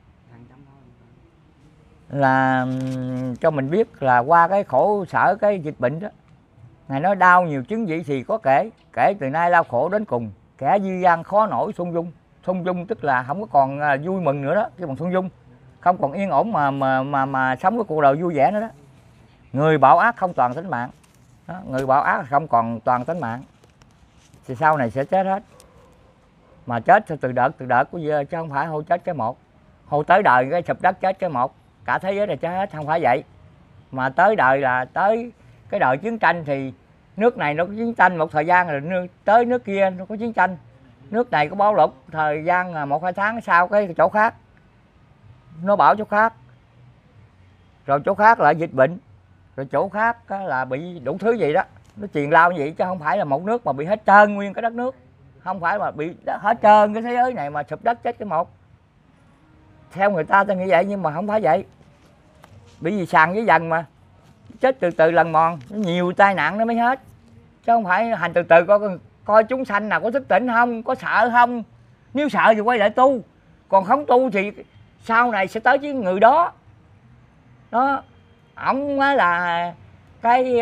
là cho mình biết là qua cái khổ sở cái dịch bệnh đó, Ngài nói đau nhiều chứng vị thì có kể, kể từ nay lao khổ đến cùng, kẻ dư gian khó nổi sung dung. Sung dung tức là không có còn vui mừng nữa đó, cái bằng sung dung, không còn yên ổn mà mà mà mà sống cái cuộc đời vui vẻ nữa đó. Người bạo ác không toàn tính mạng đó, người bạo ác không còn toàn tính mạng thì sau này sẽ chết hết. Mà chết từ đợt từ đợt của chứ không phải hô chết cái một, hô tới đời cái sụp đất chết cái một, cả thế giới này chết hết, không phải vậy. Mà tới đời là tới cái đời chiến tranh thì nước này nó có chiến tranh một thời gian rồi tới nước kia nó có chiến tranh, nước này có bão lụt thời gian một hai tháng sau cái chỗ khác nó bão chỗ khác, rồi chỗ khác là dịch bệnh, rồi chỗ khác là bị đủ thứ gì đó, nó truyền lao như vậy, chứ không phải là một nước mà bị hết trơn nguyên cái đất nước, không phải mà bị hết trơn cái thế giới này mà sụp đất chết cái một. Theo người ta ta nghĩ vậy nhưng mà không phải vậy, bị gì sàn với dần mà chết từ từ lần mòn, nhiều tai nạn nó mới hết, chứ không phải hành từ từ coi coi chúng sanh nào có thức tỉnh không, có sợ không. Nếu sợ thì quay lại tu, còn không tu thì sau này sẽ tới với người đó. Đó, ổng là cái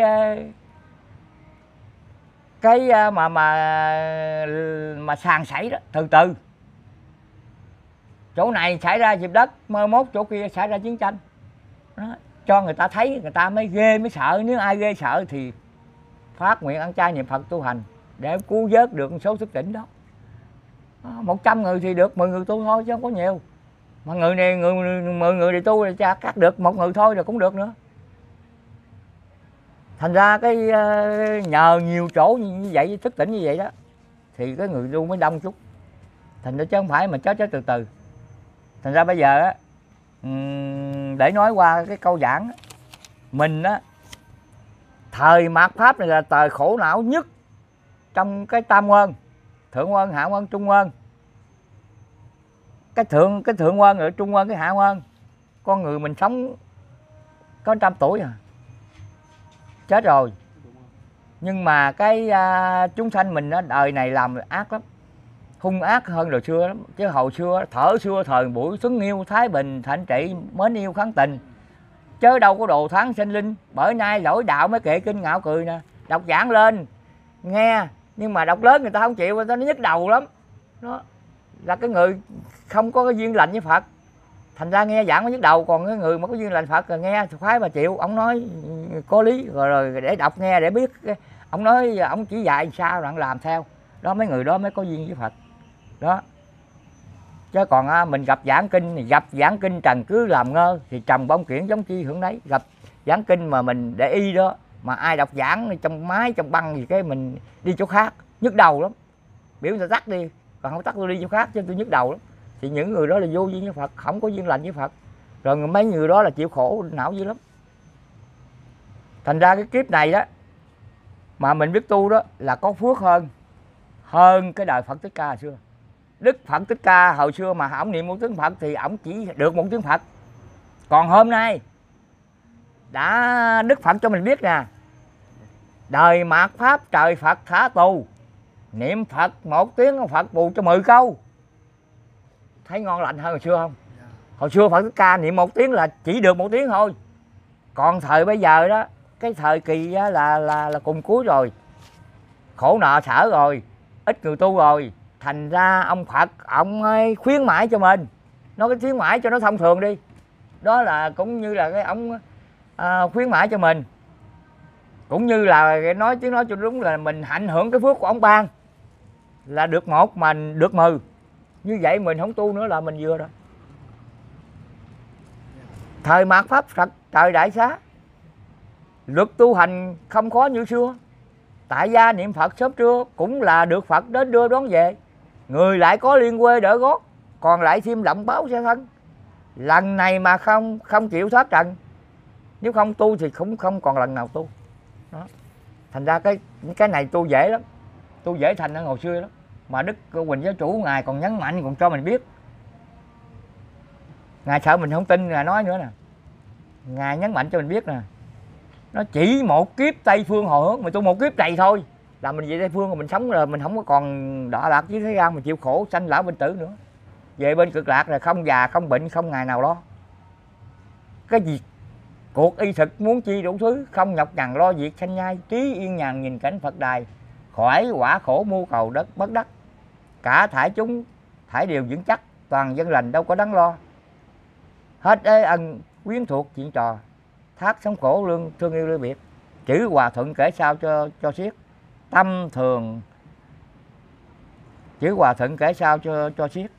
cái mà mà mà sàn sảy đó, từ từ chỗ này xảy ra dịp đất, mơ mốt chỗ kia xảy ra chiến tranh đó, cho người ta thấy người ta mới ghê mới sợ. Nếu ai ghê sợ thì phát nguyện ăn chay niệm Phật tu hành để cứu vớt được số thức tỉnh đó. Một trăm người thì được mười người tu thôi chứ không có nhiều, mà người này người mười người thì tu thì cắt được một người thôi là cũng được nữa. Thành ra cái nhờ nhiều chỗ như vậy, thức tỉnh như vậy đó thì cái người tu mới đông chút, thành ra chứ không phải mà chết chết từ từ. Thành ra bây giờ á, để nói qua cái câu giảng mình á, thời mạt Pháp này là thời khổ não nhất trong cái tam nguyên, thượng nguyên, hạ nguyên, trung nguyên. cái thượng cái thượng quân, ở trung quân, cái hạ quân. Con người mình sống có trăm tuổi à, chết rồi. Nhưng mà cái uh, chúng sanh mình đó, đời này làm ác lắm, hung ác hơn rồi xưa lắm. Chứ hồi xưa thở xưa thời buổi xuân nghiêu thái bình thạnh trị mến yêu kháng tình, chớ đâu có đồ tháng sinh linh. Bởi nay lỗi đạo mới kệ kinh ngạo cười nè, đọc giảng lên nghe, nhưng mà đọc lớn người ta không chịu, người ta nó nhức đầu lắm. Đó là cái người không có cái duyên lành với Phật, thành ra nghe giảng mới nhức đầu. Còn cái người mà có duyên lành Phật rồi nghe khoái mà chịu. Ông nói có lý rồi, rồi để đọc nghe để biết. Ông nói ông chỉ dạy sao bạn làm theo đó, mấy người đó mới có duyên với Phật đó. Chứ còn à, mình gặp giảng kinh, gặp giảng kinh trần cứ làm ngơ thì trồng bông kiển giống chi hưởng đấy. Gặp giảng kinh mà mình để y đó, mà ai đọc giảng trong máy trong băng gì cái mình đi chỗ khác nhức đầu lắm. Biểu người ta tắt đi, còn không tắt tôi đi chỗ khác chứ tôi nhức đầu lắm. Thì những người đó là vô duyên với Phật, không có duyên lành với Phật. Rồi mấy người đó là chịu khổ não dữ lắm. Thành ra cái kiếp này đó mà mình biết tu đó là có phước hơn hơn cái đời Phật Thích Ca hồi xưa. Đức Phật Thích Ca hồi xưa mà ổng niệm một tiếng Phật thì ổng chỉ được một tiếng Phật. Còn hôm nay đã Đức Phật cho mình biết nè, đời mạt pháp trời Phật thả tù, niệm Phật một tiếng Phật bù cho mười câu. Thấy ngon lành hơn hồi xưa không? Hồi xưa Phật Thích Ca niệm một tiếng là chỉ được một tiếng thôi. Còn thời bây giờ đó, cái thời kỳ đó là là là cùng cuối rồi, khổ nợ sở rồi, ít người tu rồi. Thành ra ông Phật ông ấy khuyến mãi cho mình, nói cái khuyến mãi cho nó thông thường đi, đó là cũng như là cái ông à, khuyến mãi cho mình, cũng như là nói tiếng nói cho đúng là mình hạnh hưởng cái phước của ông ban, là được một mà được mười. Như vậy mình không tu nữa là mình vừa rồi. Thời mạt pháp Phật trời đại xá, luật tu hành không khó như xưa. Tại gia niệm Phật sớm trưa cũng là được Phật đến đưa đón về. Người lại có liên quê đỡ gót, còn lại thêm lộng báo xe thân. Lần này mà không không chịu thoát trần, nếu không tu thì cũng không còn lần nào tu đó. Thành ra cái cái này tu dễ lắm, tu dễ thành hơn hồi xưa lắm. Mà Đức Huỳnh Giáo Chủ Ngài còn nhấn mạnh, còn cho mình biết. Ngài sợ mình không tin, Ngài nói nữa nè, Ngài nhấn mạnh cho mình biết nè, nó chỉ một kiếp Tây Phương hồi hướng, mình tu một kiếp này thôi là mình về Tây Phương, rồi mình sống rồi mình không có còn đọa lạc với thế gian, mình chịu khổ sanh lão bệnh tử nữa. Về bên cực lạc là không già không bệnh không ngày nào lo. Cái gì cuộc y thực muốn chi đủ thứ, không nhọc nhằn lo việc sanh nhai, trí yên nhàn nhìn cảnh Phật đài, khỏi quả khổ mưu cầu đất bất đắc. Cả thải chúng thải đều vững chắc, toàn dân lành đâu có đáng lo. Hết ê ân quyến thuộc chuyện trò, thác sống khổ lương thương yêu lưu biệt. Chữ hòa thuận kể sao cho cho xiết, tâm thường chữ hòa thuận kể sao cho cho xiết.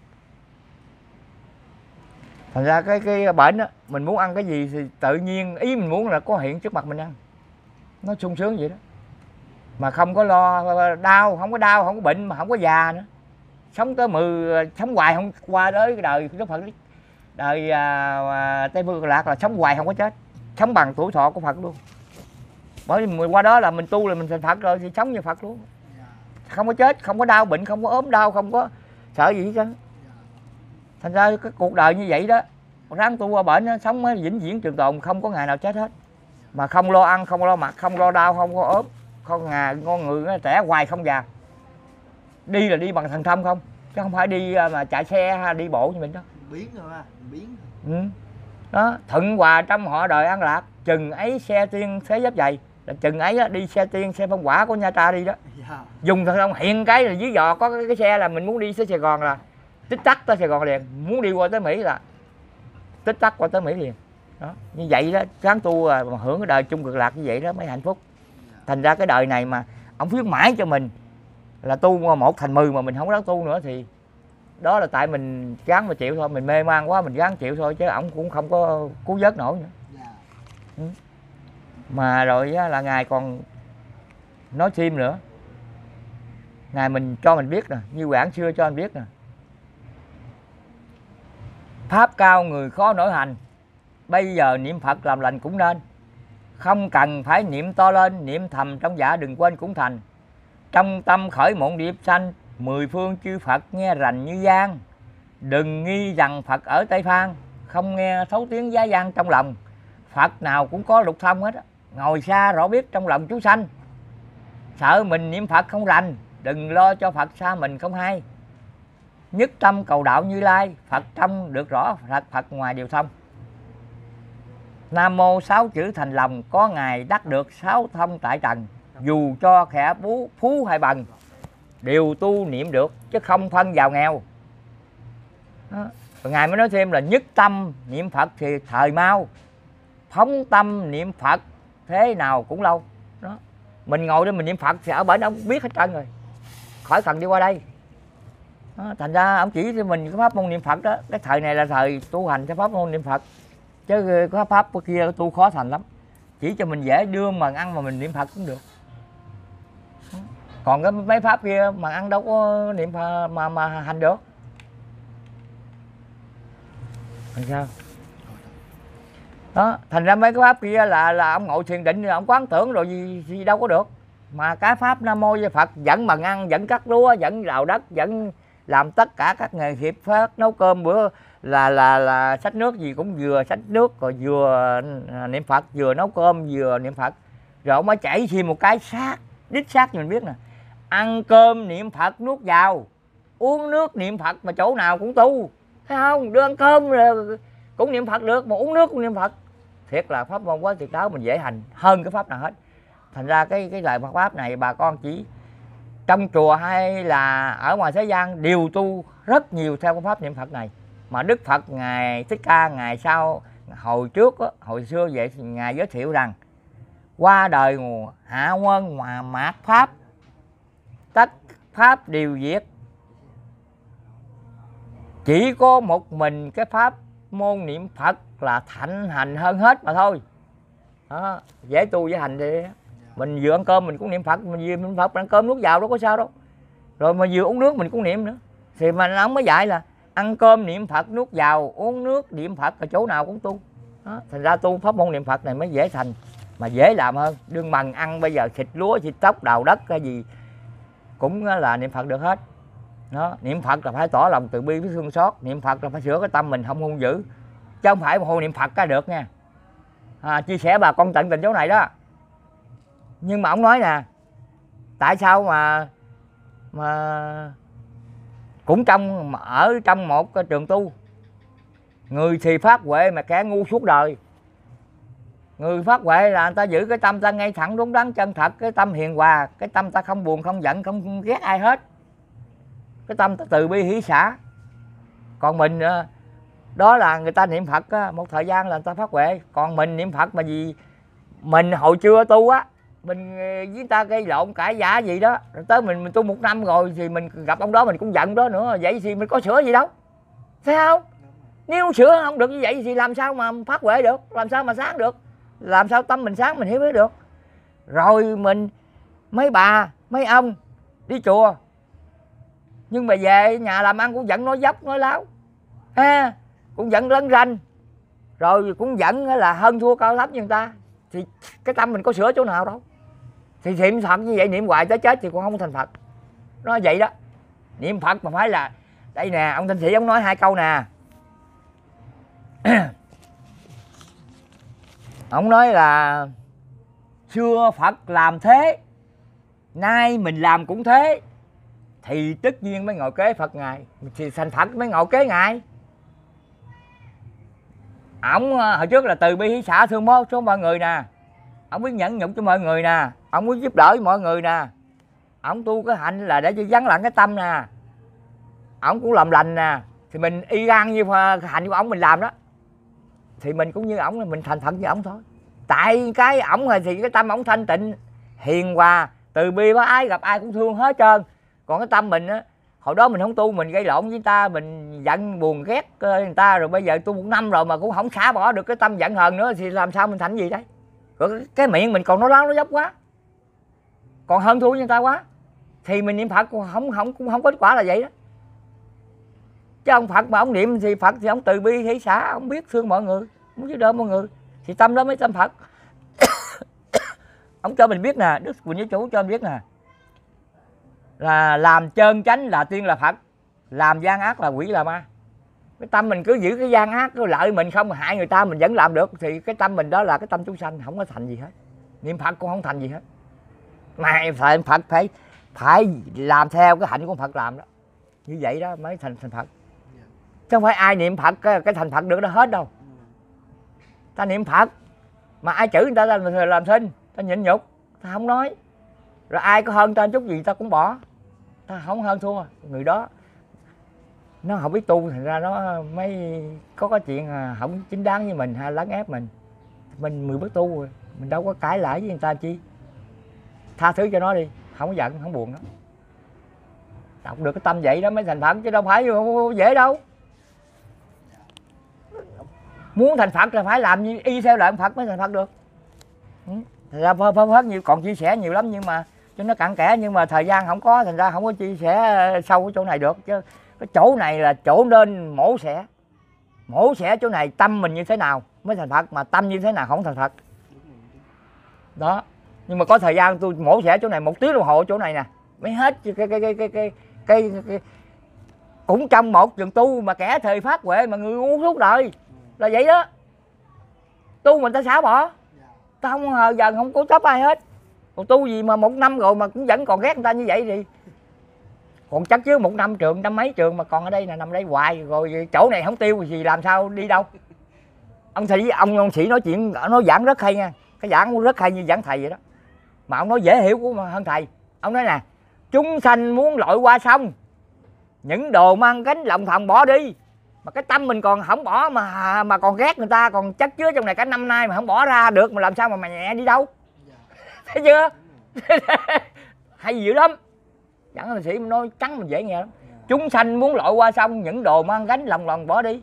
Thành ra cái cái bệnh đó, mình muốn ăn cái gì thì tự nhiên ý mình muốn là có hiện trước mặt mình ăn, nó sung sướng vậy đó. Mà không có lo đau, không có đau, không có bệnh, mà không có già nữa. Sống tới mười, sống hoài không qua tới cái đời Đức Phật, đời à, à, Tây Phương Cực Lạc là sống hoài không có chết, sống bằng tuổi thọ của Phật luôn. Bởi vì qua đó là mình tu là mình thành Phật rồi thì sống như Phật luôn, không có chết, không có đau bệnh, không có ốm đau, không có sợ gì hết trơn. Thành ra cái cuộc đời như vậy đó, ráng tu qua bệnh đó, sống mới vĩnh viễn trường tồn, không có ngày nào chết hết. Mà không lo ăn, không lo mặc, không lo đau, không có ốm, không ngà ngon người trẻ hoài không già. Đi là đi bằng thần thông không, chứ không phải đi mà chạy xe hay đi bộ như mình đó. Biến rồi mà, biến. Ừ. Đó, thuận hòa trong họ đời an lạc, chừng ấy xe tiên thế giáp dày, là chừng ấy á, đi xe tiên xe phong quả của Nha Tra đi đó. Yeah. Dùng thần thông hiện cái là dưới dò có cái, cái xe là mình muốn đi tới Sài Gòn là tích tắc tới Sài Gòn liền, muốn đi qua tới Mỹ là tích tắc qua tới Mỹ liền. Đó, như vậy đó, sáng tu mà hưởng cái đời chung cực lạc như vậy đó mới hạnh phúc. Thành ra cái đời này mà ông khuyến mãi cho mình là tu một thành mười mà mình không dám tu nữa thì đó là tại mình gắng mà chịu thôi, mình mê man quá mình gắng chịu thôi, chứ ổng cũng không có cứu vớt nổi nữa. Ừ. Mà rồi á, là Ngài còn nói thêm nữa, Ngài mình cho mình biết nè, như quảng xưa cho anh biết nè, pháp cao người khó nổi hành, bây giờ niệm Phật làm lành cũng nên, không cần phải niệm to lên, niệm thầm trong dạ đừng quên cũng thành. Trong tâm khởi mộng điệp sanh, mười phương chư Phật nghe rành như gian, Đừng nghi rằng Phật ở Tây Phan, không nghe thấu tiếng giá gian trong lòng. Phật nào cũng có lục thông hết á. Ngồi xa rõ biết trong lòng chúng sanh. Sợ mình niệm Phật không lành, đừng lo cho Phật xa mình không hay. Nhất tâm cầu đạo Như Lai, Phật trong được rõ, Phật Phật ngoài đều thông. Nam mô sáu chữ thành lòng, có ngày đắc được sáu thông tại trần. Dù cho khẽ phú, phú hay bằng, đều tu niệm được, chứ không phân vào nghèo. Đó. Rồi Ngài mới nói thêm là nhất tâm niệm Phật thì thời mau, phóng tâm niệm Phật thế nào cũng lâu. Đó. Mình ngồi đây mình niệm Phật thì ở bển ông biết hết trơn rồi, khỏi cần đi qua đây. Đó. Thành ra ông chỉ cho mình cái pháp môn niệm Phật đó. Cái thời này là thời tu hành cái pháp môn niệm Phật, chứ có pháp kia tu khó thành lắm. Chỉ cho mình dễ đưa mà ăn mà mình niệm Phật cũng được. Còn cái mấy pháp kia mà ăn đâu có niệm Phật mà mà hành được. Làm sao? Đó, thành ra mấy cái pháp kia là là ông ngồi thiền định, ông quán tưởng rồi gì, gì đâu có được. Mà cái pháp Nam Mô Di Phật vẫn bằng ăn, vẫn cắt lúa, vẫn đào đất, vẫn làm tất cả các nghề nghiệp phát, nấu cơm bữa là là là xách nước gì cũng vừa xách nước, rồi vừa niệm Phật, vừa nấu cơm, vừa niệm Phật. Rồi ông mới chảy thêm một cái sát, đích xác cho mình biết nè. Ăn cơm niệm Phật nuốt vào, uống nước niệm Phật, mà chỗ nào cũng tu. Thấy không? Đưa ăn cơm rồi cũng niệm Phật được, mà uống nước cũng niệm Phật. Thiệt là pháp môn quá tuyệt đáo, mình dễ hành hơn cái pháp nào hết. Thành ra cái cái lời Phật pháp này bà con chỉ trong chùa hay là ở ngoài thế gian đều tu rất nhiều theo cái pháp niệm Phật này. Mà Đức Phật Ngài Thích Ca ngày sau hồi trước hồi xưa vậy thì Ngài giới thiệu rằng qua đời hạ quân hòa mạt pháp, tất pháp đều diệt, chỉ có một mình cái pháp môn niệm Phật là thạnh hành hơn hết mà thôi. Đó, dễ tu dễ hành đi. Mình vừa ăn cơm mình cũng niệm Phật, mình vừa niệm Phật ăn cơm nuốt vào đâu có sao đâu. Rồi mà vừa uống nước mình cũng niệm nữa. Thì mà ông mới dạy là ăn cơm niệm Phật nuốt vào, uống nước niệm Phật, ở chỗ nào cũng tu. Đó, thành ra tu pháp môn niệm Phật này mới dễ thành, mà dễ làm hơn. Đương bằng ăn bây giờ thịt lúa, thịt tóc, đào đất cái gì cũng là niệm Phật được hết. Đó, niệm Phật là phải tỏ lòng từ bi với thương xót, niệm Phật là phải sửa cái tâm mình không hung dữ, chứ không phải một hồi niệm Phật cái được nha. À, chia sẻ bà con tận tình chỗ này đó. Nhưng mà ông nói nè, tại sao mà mà cũng trong ở trong một cái trường tu, người thì phát huệ mà kẻ ngu suốt đời. Người phát huệ là người ta giữ cái tâm ta ngay thẳng đúng đắn chân thật, cái tâm hiền hòa, cái tâm ta không buồn không giận không ghét ai hết, cái tâm ta từ bi hỷ xả. Còn mình đó là người ta niệm Phật một thời gian là người ta phát huệ. Còn mình niệm Phật mà gì, mình hồi chưa tu á, mình với người ta gây lộn cãi vã gì đó, rồi tới mình mình tu một năm rồi thì mình gặp ông đó mình cũng giận đó nữa, vậy thì mình có sửa gì đâu, thấy không? Nếu sửa không được như vậy thì làm sao mà phát huệ được, làm sao mà sáng được, làm sao tâm mình sáng mình hiểu biết được. Rồi mình mấy bà mấy ông đi chùa nhưng mà về nhà làm ăn cũng giận nói dốc nói láo ha, cũng giận lấn ranh, rồi cũng giận là hơn thua cao thấp như người ta, thì cái tâm mình có sửa chỗ nào đâu. Thì niệm Phật như vậy niệm hoài tới chết thì cũng không thành Phật. Nó vậy đó. Niệm Phật mà phải là đây nè, ông Thanh Sĩ ông nói hai câu nè. Ông nói là xưa Phật làm thế, nay mình làm cũng thế, thì tất nhiên mới ngồi kế Phật Ngài, thì thành Phật mới ngồi kế Ngài. Ông hồi trước là từ bi hỷ xả thương mô cho mọi người nè, ông biết nhẫn nhục cho mọi người nè, ông muốn giúp đỡ mọi người nè, ông tu cái hạnh là để cho vắng lặng cái tâm nè, ông cũng làm lành nè, thì mình y gan như hạnh của ông mình làm đó, thì mình cũng như ổng, mình thành Phật như ổng thôi. Tại cái ổng thì cái tâm ổng thanh tịnh hiền hòa từ bi bác ái, gặp ai cũng thương hết trơn. Còn cái tâm mình á, hồi đó mình không tu, mình gây lộn với người ta, mình giận buồn ghét người ta, rồi bây giờ tu một năm rồi mà cũng không xả bỏ được cái tâm giận hờn nữa, thì làm sao mình thành gì đấy? Rồi cái miệng mình còn nói láo nói dốc quá, còn hơn thua với người ta quá, thì mình niệm Phật không không cũng không có kết quả là vậy đó. Chứ ông Phật mà ông niệm thì Phật thì ông từ bi hỷ xả, ông biết thương mọi người, muốn giúp đỡ mọi người, thì tâm đó mới tâm Phật. Ông cho mình biết nè, Đức Quỳnh Giáo Chủ cho mình biết nè, là làm trơn chánh là tiên là Phật, làm gian ác là quỷ là ma. Cái tâm mình cứ giữ cái gian ác, cứ lợi mình không hại người ta mình vẫn làm được, thì cái tâm mình đó là cái tâm chúng sanh, không có thành gì hết. Niệm Phật cũng không thành gì hết, mà phải Phật phải phải làm theo cái hạnh của Phật làm đó, như vậy đó mới thành thành Phật. Chứ không phải ai niệm Phật cái, cái thành Phật được đó hết đâu. Ta niệm Phật mà ai chửi người ta làm, làm thinh, ta nhịn nhục, ta không nói. Rồi ai có hơn ta chút gì ta cũng bỏ, ta không hơn thua người đó. Nó không biết tu, thành ra nó mới có cái chuyện không chính đáng với mình hay lấn ép mình. Mình mười bước tu rồi, mình đâu có cãi lại với người ta chi. Tha thứ cho nó đi, không có giận, không buồn đó. Đọc được cái tâm vậy đó mới thành Phật, chứ đâu phải dễ đâu. Muốn thành Phật là phải làm như y theo lời Phật mới thành Phật được. Thật ra Pháp Pháp nhiều còn chia sẻ nhiều lắm, nhưng mà cho nó cặn kẽ, nhưng mà thời gian không có, thành ra không có chia sẻ sâu cái chỗ này được. Chứ cái chỗ này là chỗ nên mổ xẻ, mổ xẻ chỗ này tâm mình như thế nào mới thành Phật, mà tâm như thế nào không thành Phật đó. Nhưng mà có thời gian tôi mổ xẻ chỗ này một tiếng đồng hồ chỗ này nè mới hết cái cái cái cái cái cái, cái, cái cũng trong một trường tu mà kẻ thời phát huệ mà người uống suốt đời là vậy đó. Tu mình ta xả bỏ, ta không hờ giờ không cố chấp ai hết. Còn tu gì mà một năm rồi mà cũng vẫn còn ghét người ta như vậy thì còn chắc chứ một năm trường, năm mấy trường mà còn ở đây là nằm đây hoài rồi, chỗ này không tiêu gì làm sao đi đâu. Ông thầy ông ông sĩ nói chuyện, nó giảng rất hay nha, cái giảng rất hay như giảng thầy vậy đó, mà ông nói dễ hiểu của hơn thầy. Ông nói nè, chúng sanh muốn lội qua sông, những đồ mang gánh lòng thòng bỏ đi, mà cái tâm mình còn không bỏ mà mà còn ghét người ta, còn chất chứa trong này cả năm nay mà không bỏ ra được, mà làm sao mà mà nhẹ đi đâu. Thấy chưa? Hay dữ lắm. Chẳng là sĩ nói trắng mình dễ nghe lắm. Chúng sanh muốn lội qua sông, những đồ mang gánh lòng lòng bỏ đi.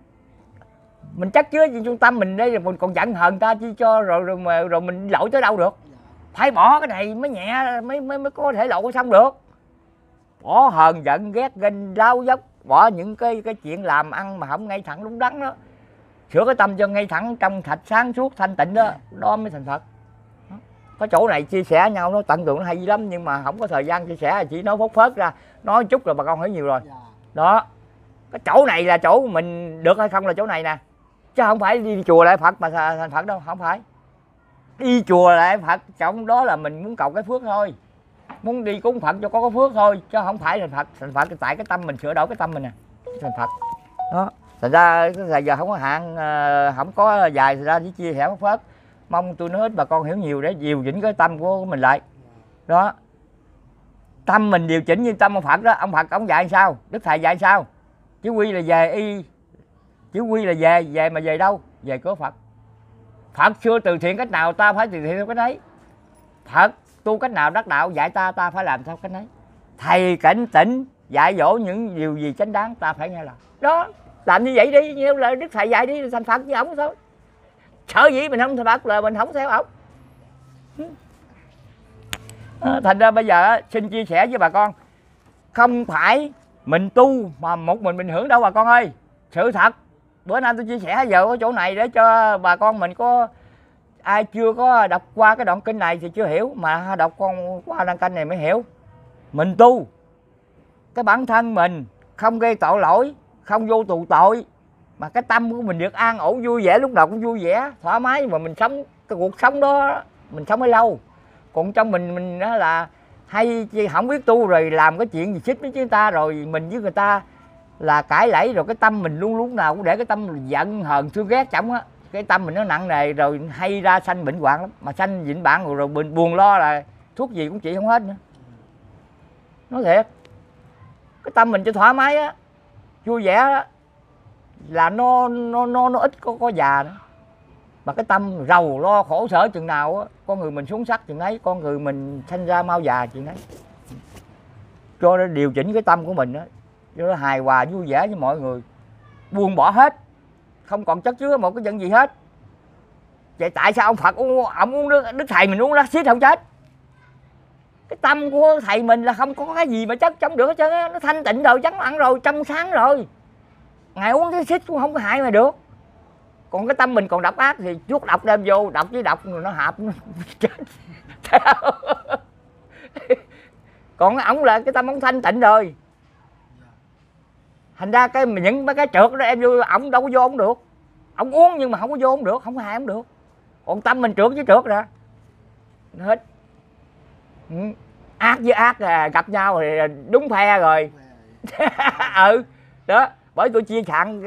Mình chất chứa trên trung tâm mình đây rồi mình còn giận hờn ta chi cho rồi rồi mà rồi mình lội tới đâu được. Phải bỏ cái này mới nhẹ mới mới mới có thể lội qua sông được. Bỏ hờn giận ghét ganh đau dốc, bỏ những cái cái chuyện làm ăn mà không ngay thẳng đúng đắn đó. Sửa cái tâm cho ngay thẳng trong sạch sáng suốt thanh tịnh đó, đó mới thành Phật. Có chỗ này chia sẻ nhau nó tận tượng nó hay lắm, nhưng mà không có thời gian chia sẻ, chỉ nói phốt phớt ra, nói chút rồi bà con hỏi nhiều rồi. Đó. Cái chỗ này là chỗ mình được hay không là chỗ này nè. Chứ không phải đi chùa lại Phật mà thành Phật đâu, không phải. Đi chùa lại Phật trong đó là mình muốn cầu cái phước thôi. Muốn đi cúng Phật cho có cái phước thôi, chứ không phải thành Phật. Thành Phật tại cái tâm mình sửa đổi cái tâm mình nè, thành Phật. Đó. Thành ra thời giờ không có hạn, không có dài thì ra chỉ chia sẻ phốt phớt. Mong tôi nói hết bà con hiểu nhiều để điều chỉnh cái tâm của mình lại. Đó. Tâm mình điều chỉnh như tâm ông Phật đó, ông Phật ông dạy sao? Đức thầy dạy sao? Chứ quy là về y, chứ quy là về, về mà về đâu? Về cửa Phật. Phật xưa từ thiện cách nào ta phải từ thiện theo cách ấy. Phật tu cách nào đắc đạo dạy ta, ta phải làm theo cách ấy. Thầy cảnh tỉnh dạy dỗ những điều gì chánh đáng ta phải nghe làm. Đó, làm như vậy đi, như lời Đức thầy dạy đi, thành Phật như ổng thôi. Sợ gì mình không thành Phật là mình không theo ổng. Thành ra bây giờ xin chia sẻ với bà con, không phải mình tu mà một mình mình hưởng đâu bà con ơi. Sự thật bữa nay tôi chia sẻ giờ ở chỗ này để cho bà con mình có ai chưa có đọc qua cái đoạn kinh này thì chưa hiểu, mà đọc con qua đoạn kinh này mới hiểu. Mình tu cái bản thân mình không gây tội lỗi, không vô tù tội, mà cái tâm của mình được an ổn vui vẻ, lúc nào cũng vui vẻ thoải mái, mà mình sống cái cuộc sống đó mình sống mới lâu. Còn trong mình mình đó là hay không biết tu rồi làm cái chuyện gì xích với chúng ta, rồi mình với người ta là cãi lẫy, rồi cái tâm mình luôn lúc nào cũng để cái tâm mình giận hờn thương ghét chổng á, cái tâm mình nó nặng nề, rồi hay ra sanh bệnh hoạn lắm. Mà sanh bệnh bạn rồi, rồi buồn, buồn lo là thuốc gì cũng trị không hết nữa. Nói thiệt, cái tâm mình cho thoải mái á, vui vẻ á, là nó nó nó nó ít có có già nữa. Mà cái tâm rầu lo khổ sở chừng nào á, con người mình xuống sắc chừng ấy, con người mình sanh ra mau già chừng ấy. Cho nó điều chỉnh cái tâm của mình á, cho nó hài hòa vui vẻ với mọi người, buông bỏ hết, không còn chất chứa một cái chuyện gì hết. Vậy tại sao ông Phật uống, ông uống nước, đức thầy mình uống lá xít không chết? Cái tâm của thầy mình là không có cái gì mà chất chống được hết trơn á, nó thanh tịnh rồi, trắng ăn rồi, trong sáng rồi. Ngài uống cái xít cũng không có hại mà được. Còn cái tâm mình còn độc ác thì chuốt độc đem vô, độc với độc rồi nó hợp nó chết. Còn ổng là cái tâm ổng thanh tịnh rồi. Thành ra cái những mấy cái trượt đó em vô ổng đâu có vô ổng được. Ổng uống nhưng mà không có vô ổng được, không hại ổng được. Còn tâm mình trượt với trượt ra hết. Ừ. Ác với ác à, gặp nhau thì đúng phe rồi. Ừ đó, bởi tôi chia sẵn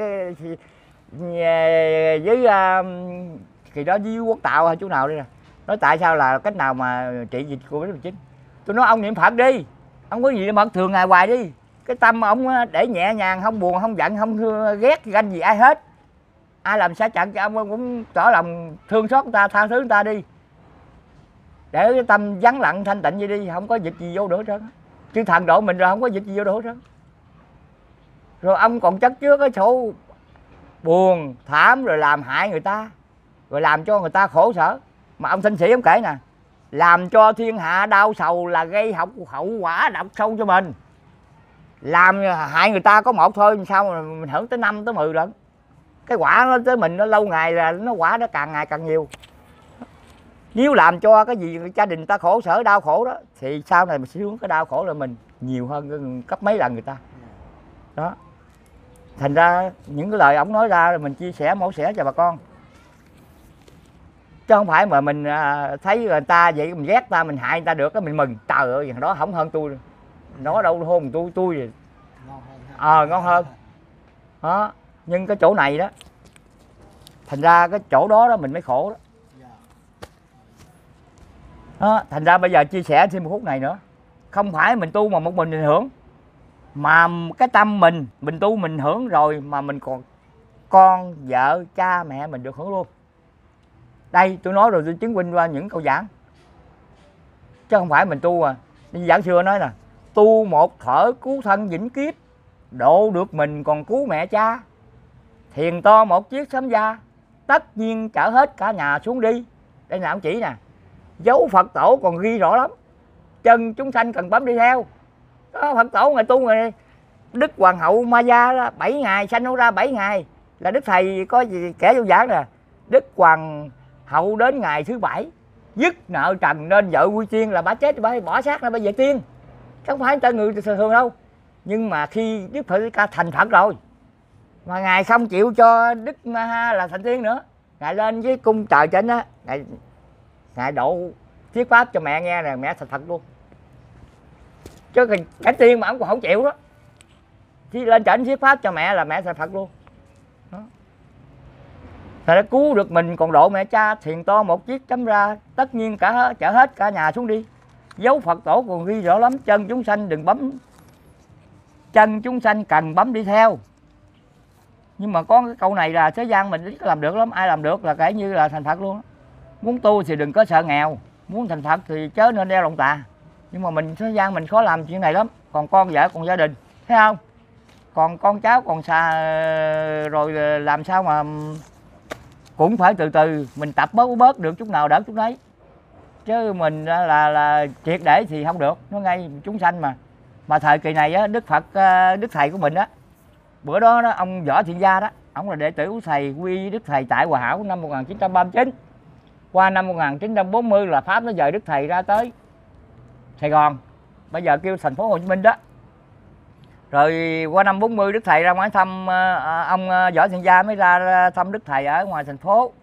với thì đó với Quốc Tạo hay chú nào đây nè, nói tại sao là cách nào mà trị dịch Covid mười chín. Tôi nói ông niệm Phật đi, ông có gì niệm Phật thường ngày hoài đi, cái tâm ông để nhẹ nhàng, không buồn không giận không ghét ganh gì ai hết. Ai làm sai trận cho ông cũng tỏ lòng thương xót người ta, tha thứ người ta đi, để cái tâm vắng lặng thanh tịnh vậy đi, không có dịch gì vô nữa hết trơn. Chứ thần độ mình rồi không có dịch gì vô nữa hết trơn. Rồi ông còn chất chứa cái số buồn thảm, rồi làm hại người ta, rồi làm cho người ta khổ sở. Mà ông Thanh Sĩ ông kể nè, làm cho thiên hạ đau sầu là gây hậu hậu quả độc sâu cho mình. Làm hại người ta có một thôi, sao mà mình hưởng tới năm tới mười lần. Cái quả nó tới mình nó lâu ngày là nó quả nó càng ngày càng nhiều. Nếu làm cho cái gì gia đình ta khổ sở đau khổ đó, thì sau này mình sẽ hướng cái đau khổ là mình nhiều hơn gấp mấy lần người ta. Đó. Thành ra những cái lời ổng nói ra là mình chia sẻ mổ xẻ cho bà con. Chứ không phải mà mình thấy người ta vậy mình ghét ta, mình hại người ta được cái mình mừng. Trời ơi, thằng đó không hơn tôi. Nó đâu hôn tôi, tôi rồi. Ờ, à, ngon hơn. Đó. Nhưng cái chỗ này đó, thành ra cái chỗ đó đó mình mới khổ đó. Đó, thành ra bây giờ chia sẻ thêm một phút này nữa. Không phải mình tu mà một mình mình hưởng, mà cái tâm mình, mình tu mình hưởng rồi mà mình còn con, vợ, cha, mẹ mình được hưởng luôn. Đây tôi nói rồi, tôi chứng minh qua những câu giảng. Chứ không phải mình tu à. Đi giảng xưa nói là tu một thở cứu thân vĩnh kiếp, độ được mình còn cứu mẹ cha. Thiền to một chiếc sấm da, tất nhiên chở hết cả nhà xuống đi. Đây là ông chỉ nè. Dấu Phật tổ còn ghi rõ lắm, chân chúng sanh cần bấm đi theo. Đó, Phật tổ ngày tu ngày Đức Hoàng hậu Ma Gia đó, bảy ngày sanh nó ra bảy ngày là Đức Thầy có gì kể vô giảng nè. Đức Hoàng hậu đến ngày thứ bảy dứt nợ trần nên vợ quy tiên, là bà chết bà bỏ xác ra bà về tiên, không phải người ta người thường đâu. Nhưng mà khi Đức Phật ca thành Phật rồi mà ngài không chịu cho Đức Ma Ha là thành tiên nữa, ngài lên với cung trời trên á, ngài ngài độ thuyết pháp cho mẹ nghe rồi mẹ thành Phật luôn. Chứ cảnh tiên mà ông còn không chịu đó, chứ lên trển thuyết pháp cho mẹ là mẹ thành Phật luôn. Đó. Thầy đã cứu được mình còn độ mẹ cha. Thiền to một chiếc chấm ra, tất nhiên cả chở hết cả nhà xuống đi. Dấu Phật tổ còn ghi rõ lắm, chân chúng sanh đừng bấm, chân chúng sanh cần bấm đi theo. Nhưng mà có cái câu này là thế gian mình ít có làm được lắm. Ai làm được là kể như là thành Phật luôn đó. Muốn tu thì đừng có sợ nghèo, muốn thành Phật thì chớ nên đeo lòng tà. Nhưng mà mình thế gian mình khó làm chuyện này lắm. Còn con vợ còn gia đình, thấy không? Còn con cháu còn xa rồi làm sao mà cũng phải từ từ mình tập bớt bớt được chút nào đỡ chút đấy. Chứ mình là là, là triệt để thì không được, nó ngay chúng sanh mà. Mà thời kỳ này á, Đức Phật, Đức Thầy của mình á, bữa đó, đó ông Võ Thiện Gia đó, ông là đệ tử của Thầy, quy Đức Thầy tại Hòa Hảo năm một nghìn chín trăm ba mươi chín. Qua năm một nghìn chín trăm bốn mươi là Pháp nó dời Đức Thầy ra tới Sài Gòn, bây giờ kêu thành phố Hồ Chí Minh đó. Rồi qua năm bốn mươi Đức Thầy ra ngoài thăm, ông Võ Thiện Gia mới ra thăm Đức Thầy ở ngoài thành phố.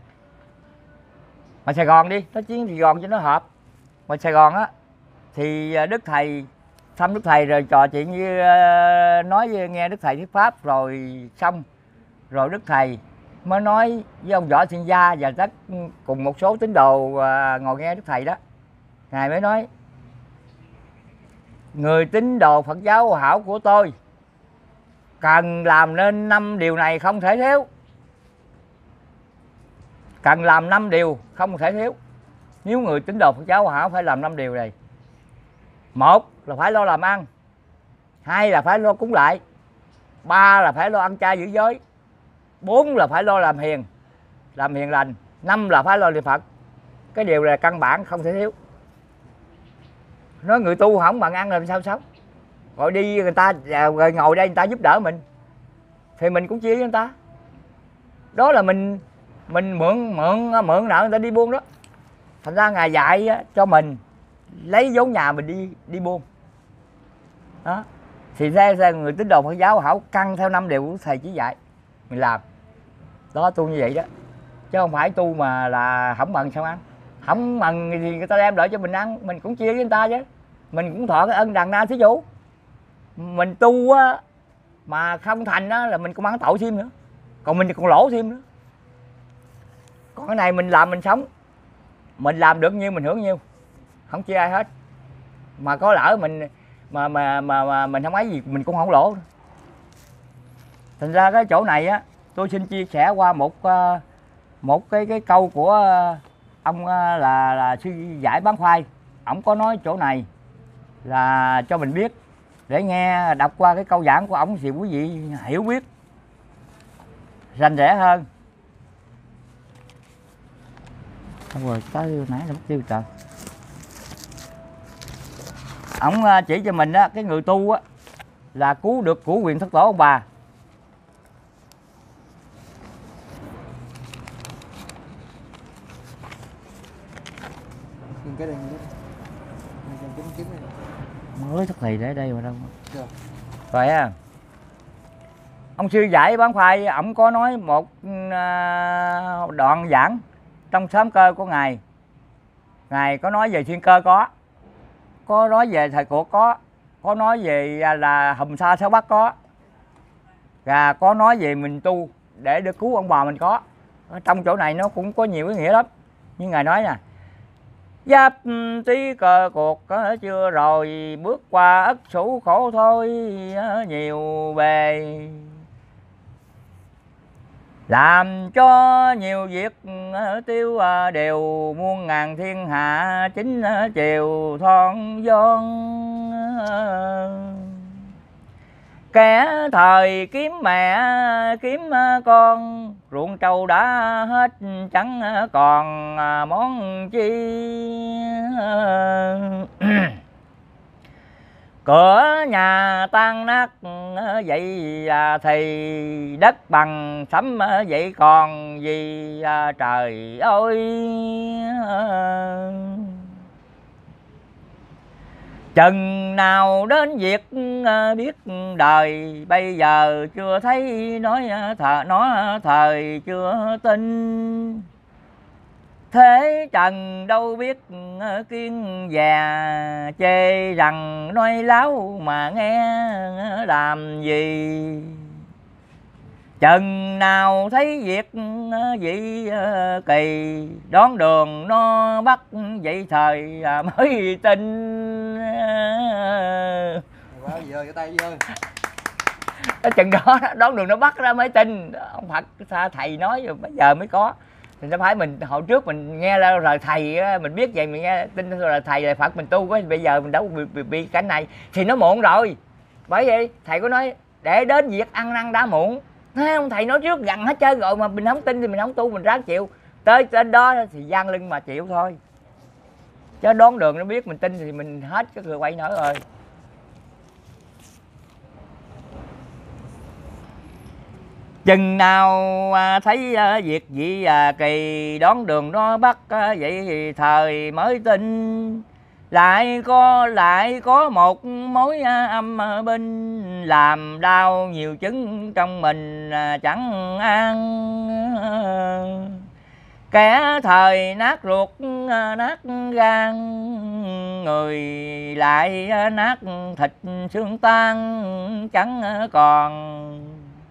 Mà Sài Gòn đi, nói chuyến Sài Gòn cho nó hợp. Ngoài Sài Gòn á thì Đức Thầy thăm Đức Thầy rồi trò chuyện với, nói với, nghe Đức Thầy thuyết pháp rồi xong. Rồi Đức Thầy mới nói với ông Võ Thiện Gia và tất cùng một số tín đồ ngồi nghe Đức Thầy đó. Ngài mới nói: người tín đồ Phật giáo Hòa Hảo của tôi cần làm nên năm điều này không thể thiếu. Cần làm năm điều không thể thiếu. Nếu người tín đồ Phật giáo Hòa Hảo phải làm năm điều này. Một là phải lo làm ăn, hai là phải lo cúng lại, ba là phải lo ăn chay giữ giới, bốn là phải lo làm hiền, làm hiền lành, năm là phải lo niệm Phật. Cái điều này căn bản không thể thiếu. Nói người tu không bằng ăn làm sao sống. Rồi đi người ta rồi ngồi đây người ta giúp đỡ mình thì mình cũng chia với người ta. Đó là mình mình mượn mượn mượn nợ người ta đi buôn đó. Thành ra Ngài dạy cho mình lấy vốn nhà mình đi đi buôn. Đó. thì ra, ra người tín đồ Phật giáo hảo căng theo năm điều của thầy chỉ dạy mình làm đó, tu như vậy đó, chứ không phải tu mà là không mần sao ăn. Không mần thì người ta đem lại cho mình ăn, mình cũng chia với người ta chứ, mình cũng thọ cái ân đàn na thí chủ. Mình tu á mà không thành á là mình cũng ăn tội thêm nữa, còn mình thì còn lỗ thêm nữa. Còn cái này mình làm mình sống, mình làm được nhiêu mình hưởng nhiêu, không chia ai hết. Mà có lỡ mình mà mà mà, mà mình không ấy gì mình cũng không lỗ. Thành ra cái chỗ này á, tôi xin chia sẻ qua một một cái cái câu của ông là là sư giải bán khoai. Ổng có nói chỗ này là cho mình biết, để nghe đọc qua cái câu giảng của ổng thì quý vị hiểu biết rành rẽ hơn. Xong rồi tới nãy là mất tiêu trời. Ổng chỉ cho mình á, cái người tu á là cứu được của quyền thất tổ ông bà. cái này mới thất thầy để đây mà đâu được. Rồi á, ông sư giải bán khoai ổng có nói một à, đoạn giảng trong sớm cơ của ngài. Ngài có nói về thiên cơ, có có nói về thời cuộc, có có nói về là hùm sa sáu bắc, có và có nói về mình tu để được cứu ông bà mình, có. Ở trong chỗ này nó cũng có nhiều ý nghĩa lắm. Như ngài nói nè, giáp tí cờ cuộc chưa rồi, bước qua ất sủ khổ thôi nhiều bề, làm cho nhiều việc tiêu đều, muôn ngàn thiên hạ chính chiều thon giòn. Kẻ thời kiếm mẹ kiếm con, ruộng trâu đã hết chẳng còn món chi. Cửa nhà tan nát vậy thì đất bằng sấm vậy còn gì trời ơi. Chừng nào đến việc biết đời, bây giờ chưa thấy nói thờ nó thời chưa tin. Thế trần đâu biết kiên già, chê rằng nói láo mà nghe làm gì. Chừng nào thấy việc vậy kỳ, đón đường nó bắt vậy thời mới tin. Quá gì ơi, cái tay gì ơi. Cái chừng đó đón đường nó bắt ra mới tin. Ông Phật thầy nói rồi bây giờ mới có. Thì nó phải mình hồi trước mình nghe lời thầy mình biết vậy, mình nghe tin rồi thầy là Phật mình tu quá, bây giờ mình đâu bị, bị, bị cảnh này thì nó muộn rồi. Bởi vậy thầy có nói để đến việc ăn năn đã muộn. Thấy không, thầy nói trước gần hết trơn rồi mà mình không tin thì mình không tu, mình ráng chịu. Tới trên đó thì gian lưng mà chịu thôi. Chứ đón đường nó biết mình tin thì mình hết cái người quay nữa rồi. Chừng nào thấy việc gì kỳ, đón đường nó bắt vậy thì thời mới tin. Lại có lại có một mối âm binh, làm đau nhiều chứng trong mình chẳng an. Kẻ thời nát ruột nát gan, người lại nát thịt xương tan chẳng còn.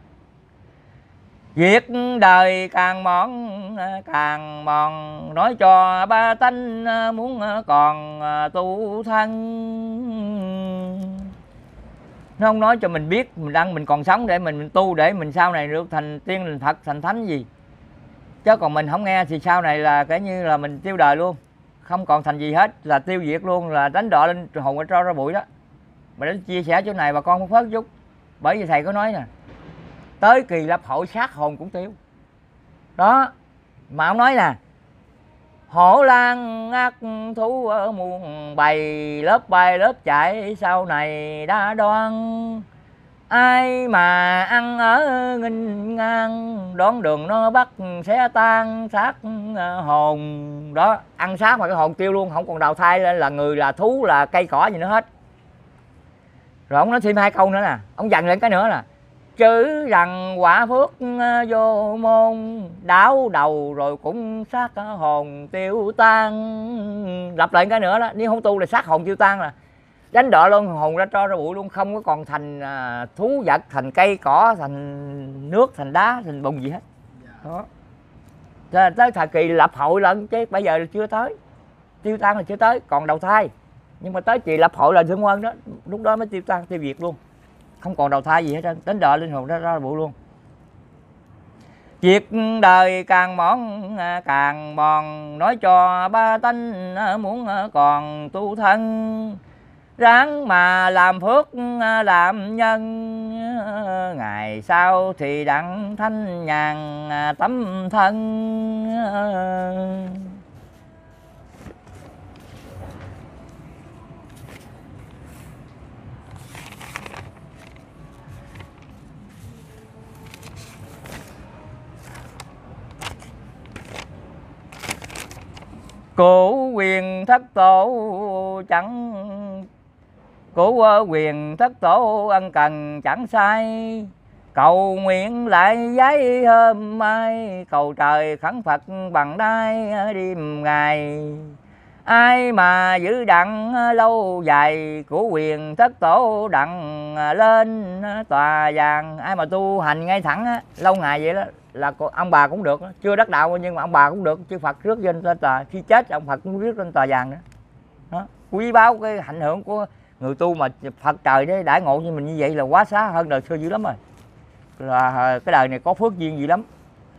Việc đời càng mòn càng mòn, nói cho ba tánh muốn còn tu thân. Nó không nói cho mình biết mình đang mình còn sống để mình, mình tu để mình sau này được thành tiên thành Phật thành thánh gì. Chứ còn mình không nghe thì sau này là kể như là mình tiêu đời luôn, không còn thành gì hết, là tiêu diệt luôn, là đánh đọ lên hồn ở cho ra bụi đó. Mà đến chia sẻ chỗ này bà con phớt chút. Bởi vì thầy có nói nè, tới kỳ lập hội sát hồn cũng tiêu đó. Mà ông nói nè, hổ lang ác thú ở muôn bầy, lớp bay lớp chạy sau này đã đoan. Ai mà ăn ở nghinh ngang, đón đường nó bắt sẽ tan xác hồn đó. Ăn xác mà cái hồn tiêu luôn, không còn đào thai lên là người là thú là cây cỏ gì nữa hết. Rồi ông nói thêm hai câu nữa nè, ông dằn lên cái nữa nè: chữ rằng quả phước vô môn, đảo đầu rồi cũng xác hồn tiêu tan. Lặp lại cái nữa đó, nếu không tu là xác hồn tiêu tan, là đánh đọ luôn, hồn ra cho ra bụi luôn, không có còn thành à, thú vật, thành cây cỏ, thành nước, thành đá, thành bùn gì hết. Đó. Cho nên tới thời kỳ lập hội lận, chứ bây giờ là chưa tới, tiêu tan là chưa tới, còn đầu thai. Nhưng mà tới kỳ lập hội là thương quân đó, lúc đó mới tiêu tan, tiêu diệt luôn, không còn đầu thai gì hết trơn, đánh đọ linh hồn ra ra bụi luôn. Việc đời càng mòn càng mòn, nói cho ba tánh muốn còn tu thân. Ráng mà làm phước làm nhân, ngày sau thì đặng thanh nhàn tấm thân. Cổ quyền thất tổ chẳng Cổ quyền thất tổ ân cần chẳng sai, cầu nguyện lại giấy hôm mai, cầu trời khấn Phật bằng đai đêm ngày. Ai mà giữ đặng lâu dài, của quyền thất tổ đặng lên tòa vàng. Ai mà tu hành ngay thẳng á, lâu ngày vậy đó là ông bà cũng được, chưa đắc đạo nhưng mà ông bà cũng được, chứ Phật rước lên trên tòa, khi chết ông Phật cũng rước lên tòa vàng nữa. Đó, quý báu cái ảnh hưởng của người tu mà Phật trời đấy đãi ngộ như mình như vậy là quá xá hơn đời xưa dữ lắm rồi. Là cái đời này có phước duyên gì lắm.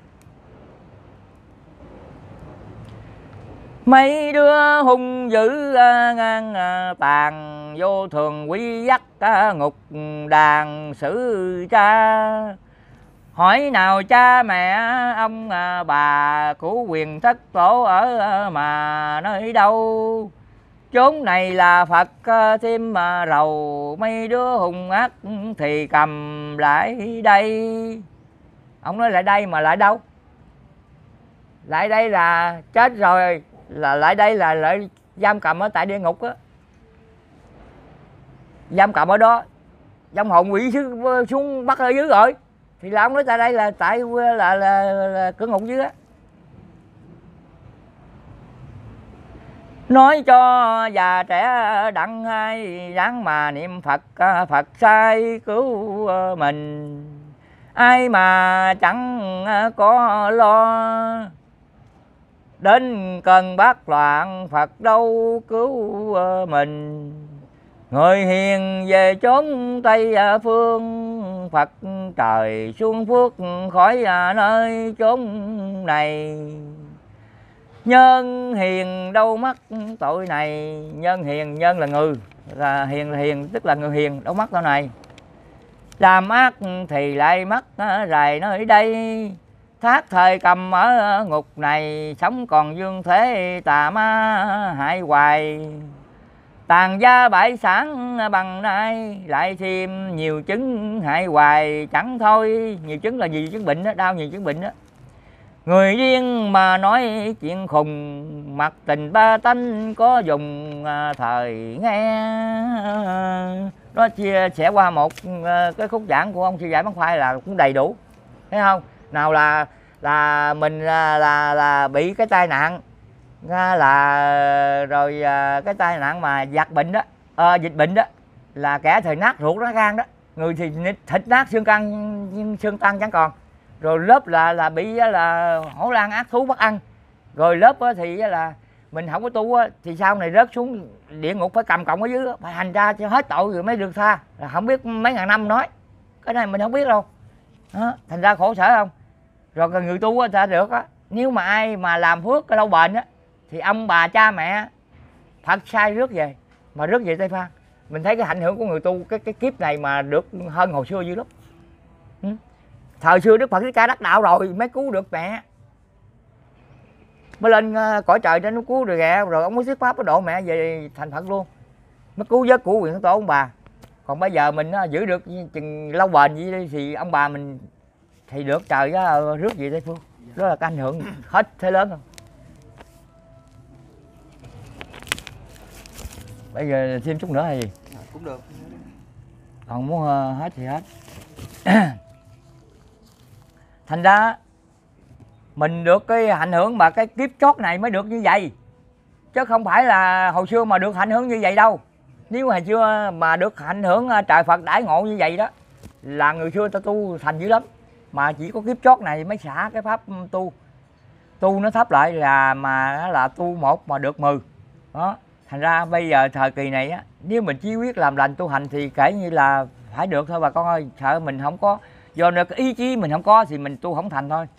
Mấy đứa hung dữ ngang tàn, vô thường quý dắt ngục đàn xử tra. Hỏi nào cha mẹ ông bà, của quyền thất tổ ở mà nơi đâu. Chốn này là Phật thêm mà rầu, mấy đứa hung ác thì cầm lại đây. Ông nói lại đây mà lại đâu? Lại đây là chết rồi, là lại đây là lại giam cầm ở tại địa ngục á, giam cầm ở đó, vong hồn quỷ xuống bắt ở dưới rồi, thì là ông nói tại đây là tại là là, là, là cửa ngục dưới á. Nói cho già trẻ đặng hai, ráng mà niệm Phật Phật sai cứu mình. Ai mà chẳng có lo, đến cơn bát loạn Phật đâu cứu mình. Người hiền về chốn Tây phương, Phật trời xuống phước khỏi nơi chốn này. Nhân hiền đâu mắc tội này, nhân hiền, nhân là người, là hiền là hiền tức là người hiền, đâu mắc tội này. Làm ác thì lại mắc rày nơi đây, thác thời cầm ở ngục này, sống còn dương thế tà ma hại hoài. Tàn gia bại sản bằng nay, lại thêm nhiều chứng hại hoài chẳng thôi. Nhiều chứng là gì? Chứng bệnh đó, đau nhiều chứng bệnh đó. Người điên mà nói chuyện khùng, mặc tình ba tánh có dùng thời nghe. Nó chia sẻ qua một cái khúc giảng của ông sư giải Bán Khoai là cũng đầy đủ, thấy không? Nào là là mình là là, là bị cái tai nạn, là rồi cái tai nạn mà giặc bệnh đó, à, dịch bệnh đó, là kẻ thì nát ruột nát gan đó, người thì thịt nát xương can xương tan chẳng còn. Rồi lớp là là bị là hổ lang ác thú bắt ăn. Rồi lớp thì là mình không có tu thì sau này rớt xuống địa ngục phải cầm còng ở dưới, phải hành ra cho hết tội rồi mới được tha. Là không biết mấy ngàn năm nói cái này mình không biết đâu đó, thành ra khổ sở không. Rồi người tu ta được á, nếu mà ai mà làm phước cái lâu bền á thì ông bà cha mẹ Phật sai rước về, mà rước về Tây Phan. Mình thấy cái ảnh hưởng của người tu cái cái kiếp này mà được hơn hồi xưa dữ lắm. Ừ. Thời xưa Đức Phật Thích Ca đắc đạo rồi mới cứu được mẹ, mới lên cõi trời để nó cứu được mẹ, rồi ông mới thuyết pháp mới độ mẹ về thành Phật luôn, mới cứu vớt của quyền thất tổ ông bà. Còn bây giờ mình giữ được chừng lâu bền gì đi thì ông bà mình thì được trời đó, rước về Tây Phương. Đó là cái ảnh hưởng hết thế lớn không. Bây giờ thêm chút nữa hay gì? Cũng được. còn muốn uh, hết thì hết. Thành ra mình được cái ảnh hưởng mà cái kiếp chót này mới được như vậy, chứ không phải là hồi xưa mà được ảnh hưởng như vậy đâu. Nếu hồi xưa mà được ảnh hưởng trời Phật đãi ngộ như vậy đó là người xưa ta tu thành dữ lắm, mà chỉ có kiếp chót này mới xả cái pháp tu tu nó thấp lại, là mà là tu một mà được mười đó. Thành ra bây giờ thời kỳ này á, nếu mình chỉ quyết làm lành tu hành thì kể như là phải được thôi bà con ơi. Sợ mình không có, do cái ý chí mình không có thì mình tu không thành thôi.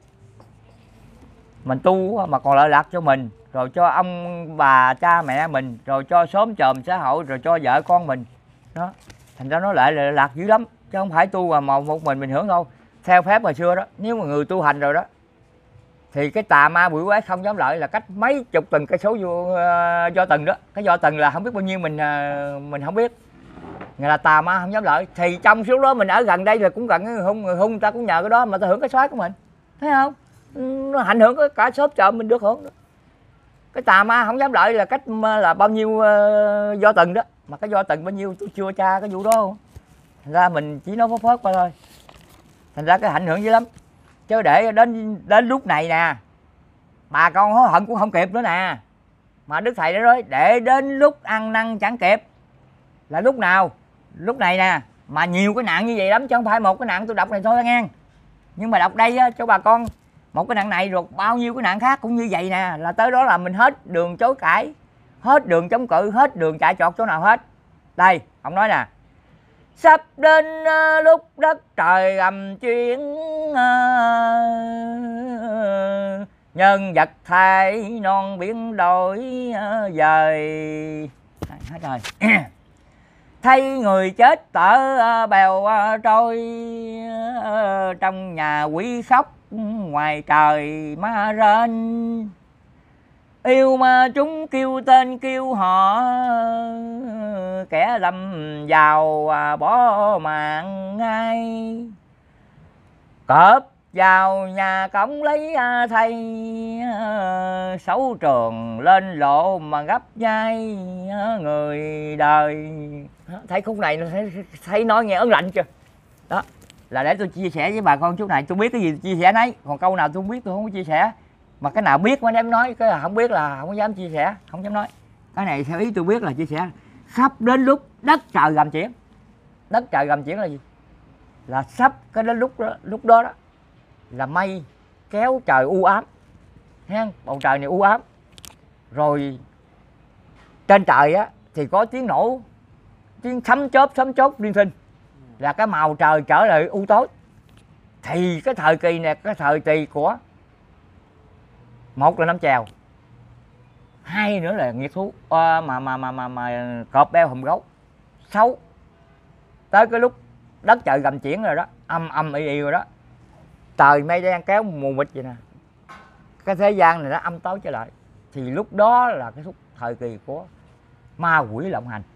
Mình tu mà còn lợi lạc cho mình, rồi cho ông bà cha mẹ mình, rồi cho xóm chòm xã hội, rồi cho vợ con mình đó. Thành ra nó lại lợi lạc dữ lắm, chứ không phải tu mà một mình mình hưởng đâu. Theo phép hồi xưa đó, nếu mà người tu hành rồi đó thì cái tà ma quỷ quái không dám lợi, là cách mấy chục từng cây số vô uh, do từng đó. Cái do từng là không biết bao nhiêu mình uh, mình không biết, người là tà ma không dám lợi. Thì trong số đó mình ở gần đây là cũng gần hung, người hung ta cũng nhờ cái đó mà ta hưởng cái xoáy của mình, thấy không? Nó ảnh hưởng cả xóm chợ mình được hưởng đó. Cái tà ma không dám lợi là cách là bao nhiêu uh, do từng đó, mà cái do từng bao nhiêu tôi chưa tra cái vụ đó không. Thành ra mình chỉ nói phớt phớt qua thôi. Thành ra cái ảnh hưởng dữ lắm, chứ để đến đến lúc này nè bà con hối hận cũng không kịp nữa nè. Mà Đức Thầy đã nói để đến lúc ăn năn chẳng kịp là lúc nào? Lúc này nè. Mà nhiều cái nạn như vậy lắm, chứ không phải một cái nạn tôi đọc này thôi nghe. Nhưng mà đọc đây á, cho bà con một cái nạn này rồi bao nhiêu cái nạn khác cũng như vậy nè, là tới đó là mình hết đường chối cãi, hết đường chống cự, hết đường chạy trọt chỗ nào hết. Đây ông nói nè: sắp đến uh, lúc đất trời ầm chuyển, uh, nhân vật thay non biển đổi uh, dời. Hết rồi. Thấy người chết tở uh, bèo uh, trôi, uh, trong nhà quỷ khóc ngoài trời ma rên. Yêu mà chúng kêu tên kêu họ, kẻ lầm vào bỏ mạng ngay. Cọp vào nhà cổng lấy thay, xấu trường lên lộ mà gấp nhai người đời. Thấy khúc này thấy, thấy nói nghe ớn lạnh chưa? Đó là để tôi chia sẻ với bà con chút này. Tôi biết cái gì chia sẻ nấy, còn câu nào tôi không biết tôi không có chia sẻ. Mà cái nào biết mới dám nói, cái là không biết là không có dám chia sẻ, không dám nói. Cái này theo ý tôi biết là chia sẻ. Sắp đến lúc đất trời gầm chuyển. Đất trời gầm chuyển là gì? Là sắp cái đến lúc đó, lúc đó đó là mây kéo trời u ám, ha, bầu trời này u ám. Rồi trên trời á thì có tiếng nổ, tiếng sấm chớp sấm chốt liên thinh, là cái màu trời trở lại u tối. Thì cái thời kỳ này, cái thời kỳ của một là năm chèo, hai nữa là nghiệt thú à, mà mà mà mà mà cọp beo hùm gấu. Sáu tới cái lúc đất trời gầm chuyển rồi đó, âm âm ì ì rồi đó, trời mây đen kéo mù mịt vậy nè, cái thế gian này nó âm tối trở lại. Thì lúc đó là cái lúc thời kỳ của ma quỷ lộng hành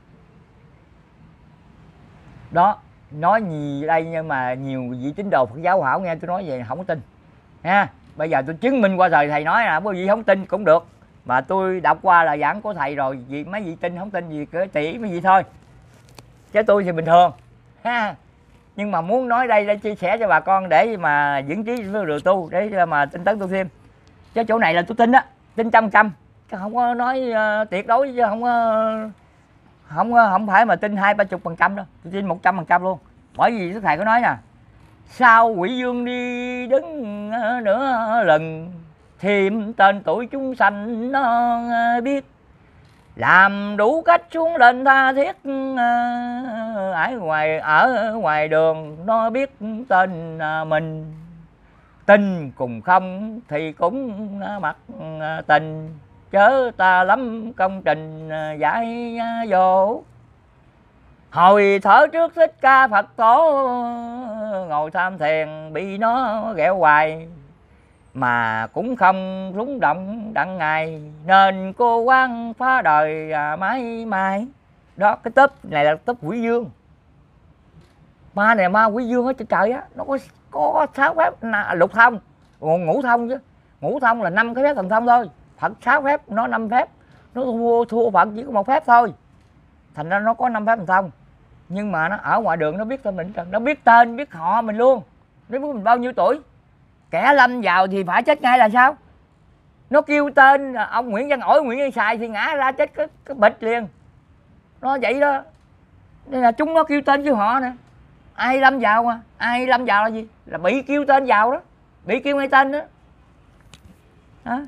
đó. Nói gì đây nhưng mà nhiều vị tín đồ Phật giáo hảo nghe tôi nói về không có tin nha. Bây giờ tôi chứng minh qua đời thầy nói là bởi vì không tin cũng được, mà tôi đọc qua là giảng của thầy rồi, vì mấy vị tin không tin gì cứ tỉ mấy vị thôi, chứ tôi thì bình thường ha. Nhưng mà muốn nói đây để chia sẻ cho bà con để mà vững trí với đường tu, để mà tinh tấn tu thêm. Chứ chỗ này là tôi tin á, tin trăm trăm, chứ không có nói uh, tuyệt đối, chứ không có không không phải mà tin hai ba chục phần trăm đâu, tôi tin một trăm phần trăm luôn. Bởi vì Đức Thầy có nói nè: sao quỷ dương đi đứng nửa lần, thêm tên tuổi chúng sanh nó biết, làm đủ cách xuống lên tha thiết, ở ngoài ở ngoài đường nó biết tên mình, tin cùng không thì cũng mặc tình, chớ ta lắm công trình giải vô. Hồi thở trước Thích Ca Phật Tổ, ngồi tham thiền bị nó ghẹo hoài, mà cũng không rúng động đặng ngày, nên cô quan phá đời mãi mãi. Đó, cái tớp này là tớp quỷ dương. Ma này ma quỷ dương ở trên trời á, nó có có sáu phép lục thông, ngũ thông chứ. Ngũ thông là năm cái phép thần thông thôi, Phật sáu phép, nó năm phép, nó thua thua Phật chỉ có một phép thôi. Thành ra nó có năm phép thần thông. Nhưng mà nó ở ngoài đường nó biết tên mình, nó biết tên biết họ mình luôn, nó biết mình bao nhiêu tuổi. Kẻ lâm vào thì phải chết ngay là sao? Nó kêu tên ông Nguyễn Văn Ổi, Nguyễn Văn Xài thì ngã ra chết cái, cái bịch liền. Nó vậy đó. Nên là chúng nó kêu tên kêu họ nè. Ai lâm vào mà, ai lâm vào là gì? Là bị kêu tên vào đó, bị kêu ngay tên đó. Đó.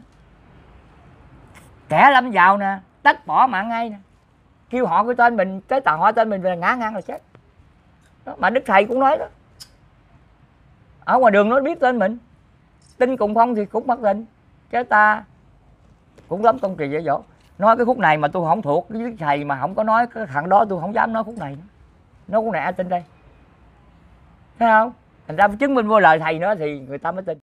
Kẻ lâm vào nè, tất bỏ mạng ngay nè. Kêu họ cái tên mình, cái tờ họ tên mình là ngã ngang là chết. Đó. Mà Đức Thầy cũng nói đó. Ở ngoài đường nó biết tên mình. Tin cùng không thì cũng mất tình. Chứ ta cũng lắm công trì dễ dỗ. Nói cái khúc này mà tôi không thuộc với thầy mà không có nói cái thằng đó, tôi không dám nói khúc này nữa. Nói khúc này ai tin đây? Thấy không? Thành ra chứng minh vô lời thầy nữa thì người ta mới tin.